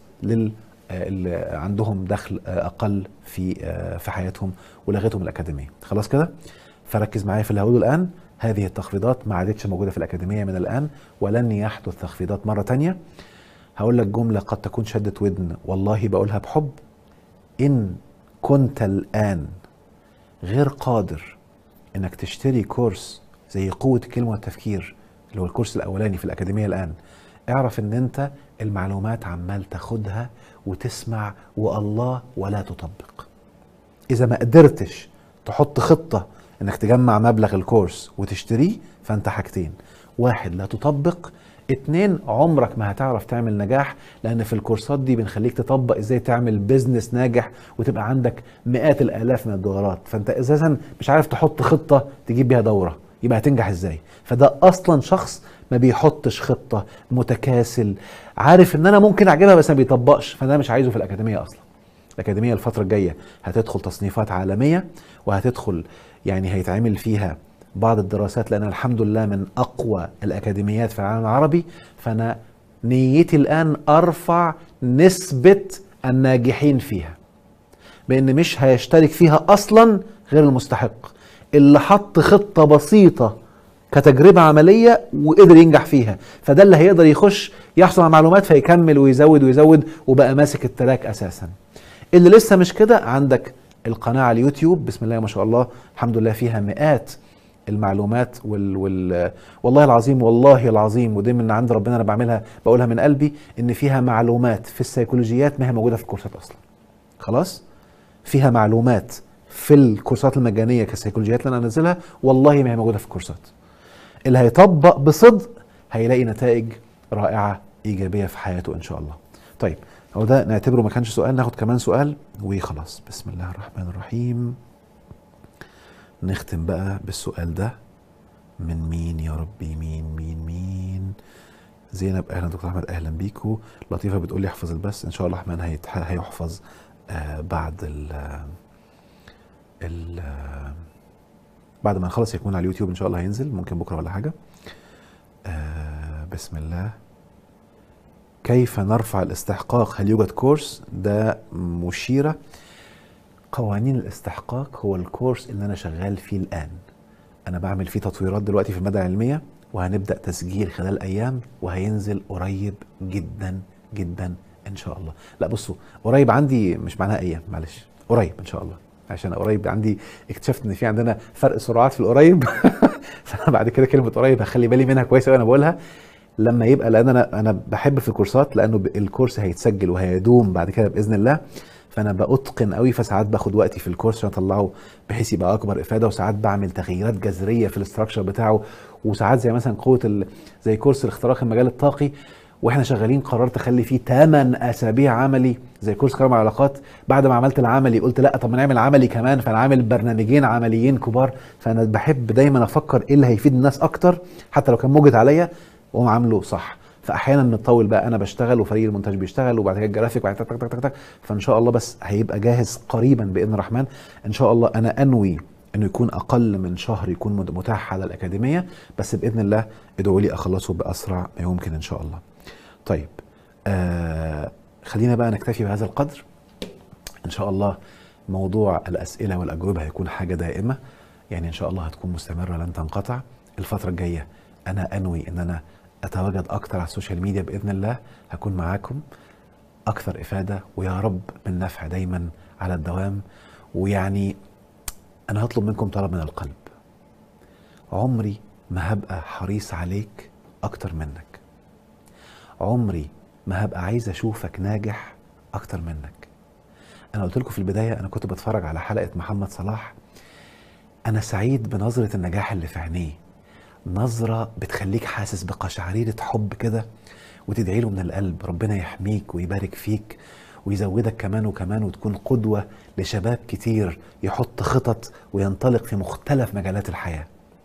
S2: اللي عندهم دخل اقل في حياتهم، ولغيتهم الاكاديميه. خلاص كده؟ فركز معايا في اللي هقوله الان. هذه التخفيضات ما عادتش موجوده في الاكاديميه من الان، ولن يحدث تخفيضات مره تانية. هقول لك جمله قد تكون شدة ودن، والله بقولها بحب. ان كنت الان غير قادر انك تشتري كورس زي قوة الكلمة والتفكير اللي هو الكورس الاولاني في الاكاديمية الان، اعرف ان انت المعلومات عمال تاخدها وتسمع والله ولا تطبق. اذا ما قدرتش تحط خطة انك تجمع مبلغ الكورس وتشتريه، فانت حاجتين: واحد، لا تطبق. اتنين، عمرك ما هتعرف تعمل نجاح، لان في الكورسات دي بنخليك تطبق ازاي تعمل بيزنس ناجح وتبقى عندك مئات الالاف من الدولارات. فانت اساسا مش عارف تحط خطة تجيب بيها دورة، يبقى هتنجح ازاي؟ فده اصلا شخص ما بيحطش خطة، متكاسل، عارف ان انا ممكن اعجبها بس ما بيطبقش. فده مش عايزه في الاكاديمية اصلا. الأكاديمية الفترة الجاية هتدخل تصنيفات عالمية، وهتدخل يعني هيتعمل فيها بعض الدراسات، لأن الحمد لله من أقوى الأكاديميات في العالم العربي. فأنا نيتي الآن أرفع نسبة الناجحين فيها، بأن مش هيشترك فيها أصلا غير المستحق، اللي حط خطة بسيطة كتجربة عملية وقدر ينجح فيها. فده اللي هيقدر يخش يحصل على معلومات فيكمل ويزود ويزود وبقى ماسك التراك أساسا. اللي لسه مش كده، عندك القناة على اليوتيوب بسم الله ما شاء الله، الحمد لله فيها مئات المعلومات والله العظيم، والله العظيم، ودي من عند ربنا، انا بعملها بقولها من قلبي، ان فيها معلومات في السيكولوجيات ما هي موجودة في الكورسات اصلا. خلاص؟ فيها معلومات في الكورسات المجانية كالسيكولوجيات اللي انا انزلها، والله ما هي موجودة في الكورسات. اللي هيطبق بصدق هيلاقي نتائج رائعة إيجابية في حياته إن شاء الله. طيب، هو ده نعتبره ما كانش سؤال، ناخد كمان سؤال وخلاص. بسم الله الرحمن الرحيم. نختم بقى بالسؤال ده. من مين يا ربي؟ مين؟ زينب، اهلا دكتور احمد، اهلا بيكو. لطيفه بتقول لي احفظ البث، ان شاء الله الرحمن هيحفظ بعد بعد ما نخلص يكون على اليوتيوب ان شاء الله، هينزل ممكن بكره ولا حاجه. بسم الله. كيف نرفع الاستحقاق؟ هل يوجد كورس؟ ده مشيرة. قوانين الاستحقاق هو الكورس اللي انا شغال فيه الان. انا بعمل فيه تطويرات دلوقتي في المادة العلمية، وهنبدأ تسجيل خلال ايام، وهينزل قريب جدا جدا ان شاء الله. لا بصوا، قريب عندي مش معناها ايام، معلش، قريب ان شاء الله، عشان قريب عندي اكتشفت ان في عندنا فرق سرعات في القريب فانا بعد كده كلمة قريب هخلي بالي منها كويس قوي انا بقولها لما يبقى، لان انا بحب في الكورسات، لانه الكورس هيتسجل وهيدوم بعد كده باذن الله. فانا بأتقن قوي، فساعات باخد وقتي في الكورس عشان اطلعه بحيث يبقى اكبر افاده، وساعات بعمل تغييرات جذريه في الاستراكشر بتاعه، وساعات زي مثلا زي كورس الاختراق المجال الطاقي، واحنا شغالين قررت اخلي فيه 8 اسابيع عملي زي كورس كرم العلاقات. بعد ما عملت العملي قلت لا، طب ما نعمل عملي كمان، فانا عامل برنامجين عمليين كبار. فانا بحب دايما افكر ايه اللي هيفيد الناس اكتر، حتى لو كان موجد عليا، واقوم عامله صح. فاحيانا بنطول بقى، انا بشتغل وفريق المونتاج بيشتغل، وبعد كده الجرافيك، وبعد كده تك تك تك. فان شاء الله بس هيبقى جاهز قريبا باذن الرحمن ان شاء الله. انا انوي انه يكون اقل من شهر يكون متاح على الاكاديميه، بس باذن الله ادعوا لي اخلصه باسرع ما يمكن ان شاء الله. طيب، خلينا بقى نكتفي بهذا القدر ان شاء الله. موضوع الاسئله والاجوبه هيكون حاجه دائمه، يعني ان شاء الله هتكون مستمره لن تنقطع. الفتره الجايه انا انوي ان انا اتواجد اكتر على السوشيال ميديا باذن الله، هكون معاكم اكثر افاده، ويا رب من نفع دايما على الدوام. ويعني انا هطلب منكم طلب من القلب، عمري ما هبقى حريص عليك اكتر منك، عمري ما هبقى عايز اشوفك ناجح اكتر منك. انا قلت لكم في البدايه، انا كنت بتفرج على حلقه محمد صلاح، انا سعيد بنظره النجاح اللي في عينيه، نظرة بتخليك حاسس بقشعريرة حب كده، وتدعي له من القلب ربنا يحميك ويبارك فيك ويزودك كمان وكمان، وتكون قدوة لشباب كتير يحط خطط وينطلق في مختلف مجالات الحياة.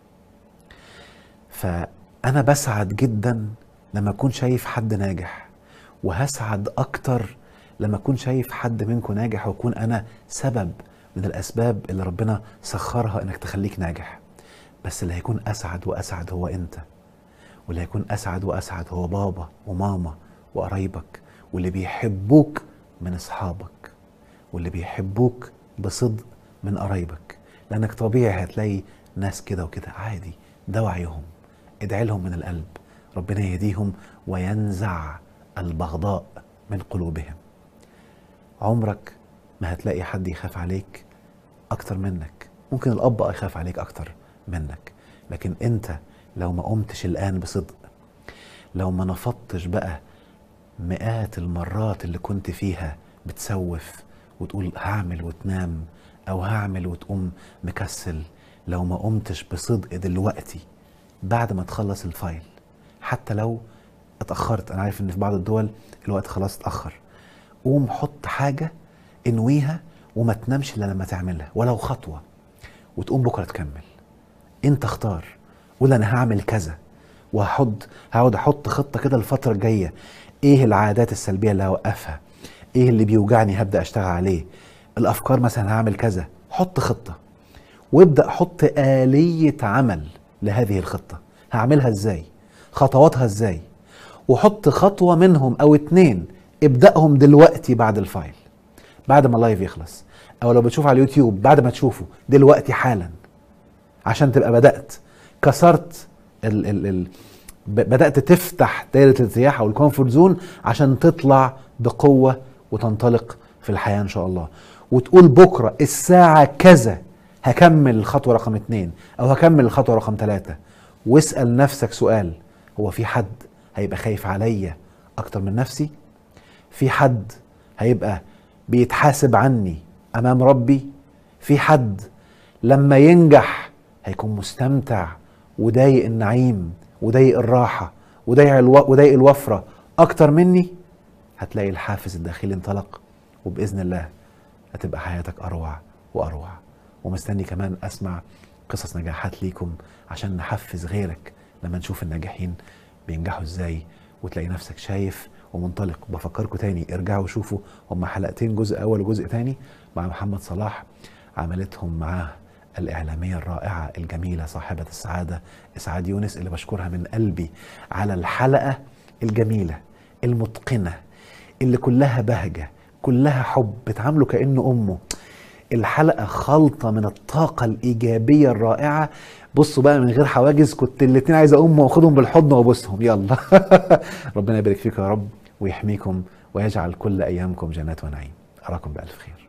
S2: فأنا بسعد جدا لما أكون شايف حد ناجح، وهسعد أكتر لما أكون شايف حد منكم ناجح، وأكون أنا سبب من الأسباب اللي ربنا سخرها إنك تخليك ناجح. بس اللي هيكون أسعد وأسعد هو أنت، واللي هيكون أسعد وأسعد هو بابا وماما وقرايبك، واللي بيحبوك من أصحابك، واللي بيحبوك بصدق من قرايبك. لأنك طبيعي هتلاقي ناس كده وكده عادي، ده وعيهم، ادعي لهم من القلب ربنا يهديهم وينزع البغضاء من قلوبهم. عمرك ما هتلاقي حد يخاف عليك أكتر منك. ممكن الأب يخاف عليك أكتر منك، لكن أنت لو ما قمتش الآن بصدق، لو ما نفضتش بقى مئات المرات اللي كنت فيها بتسوف وتقول هعمل وتنام، أو هعمل وتقوم مكسل، لو ما قمتش بصدق دلوقتي بعد ما تخلص الفايل، حتى لو اتأخرت، أنا عارف إن في بعض الدول الوقت خلاص اتأخر، قوم حط حاجة انويها وما تنامش إلا لما تعملها، ولو خطوة، وتقوم بكرة تكمل. انت اختار، قول انا هعمل كذا، هقعد احط خطة كده الفترة الجاية، ايه العادات السلبية اللي هوقفها، ايه اللي بيوجعني هبدأ اشتغل عليه، الافكار مثلا هعمل كذا. حط خطة وابدأ حط آلية عمل لهذه الخطة، هعملها ازاي، خطواتها ازاي، وحط خطوة منهم او 2 ابدأهم دلوقتي بعد الفايل، بعد ما اللايف يخلص، او لو بتشوف على اليوتيوب بعد ما تشوفه دلوقتي حالا، عشان تبقى بدأت كسرت بدأت تفتح دايرة الارتياح او الكومفورت زون عشان تطلع بقوة وتنطلق في الحياة ان شاء الله. وتقول بكرة الساعة كذا هكمل الخطوة رقم 2 او هكمل الخطوة رقم 3. واسأل نفسك سؤال، هو في حد هيبقى خايف عليا اكتر من نفسي؟ في حد هيبقى بيتحاسب عني امام ربي؟ في حد لما ينجح هيكون مستمتع وضايق النعيم وضايق الراحة وضايق الوفرة اكتر مني؟ هتلاقي الحافز الداخلي انطلق، وبإذن الله هتبقى حياتك اروع واروع. ومستني كمان اسمع قصص نجاحات ليكم عشان نحفز غيرك لما نشوف الناجحين بينجحوا ازاي، وتلاقي نفسك شايف ومنطلق. بفكركم تاني ارجعوا شوفوا هما حلقتين، جزء اول وجزء تاني مع محمد صلاح، عملتهم معاه الإعلامية الرائعة الجميلة صاحبة السعادة إسعاد يونس، اللي بشكرها من قلبي على الحلقة الجميلة المتقنة اللي كلها بهجة كلها حب، بتعامله كأنه أمه. الحلقة خلطة من الطاقة الإيجابية الرائعة. بصوا بقى من غير حواجز، كنت الاتنين عايز أقوم وأخدهم بالحضن وأبوسهم. يلا ربنا يبارك فيكم يا رب ويحميكم ويجعل كل أيامكم جنات ونعيم. أراكم بألف خير.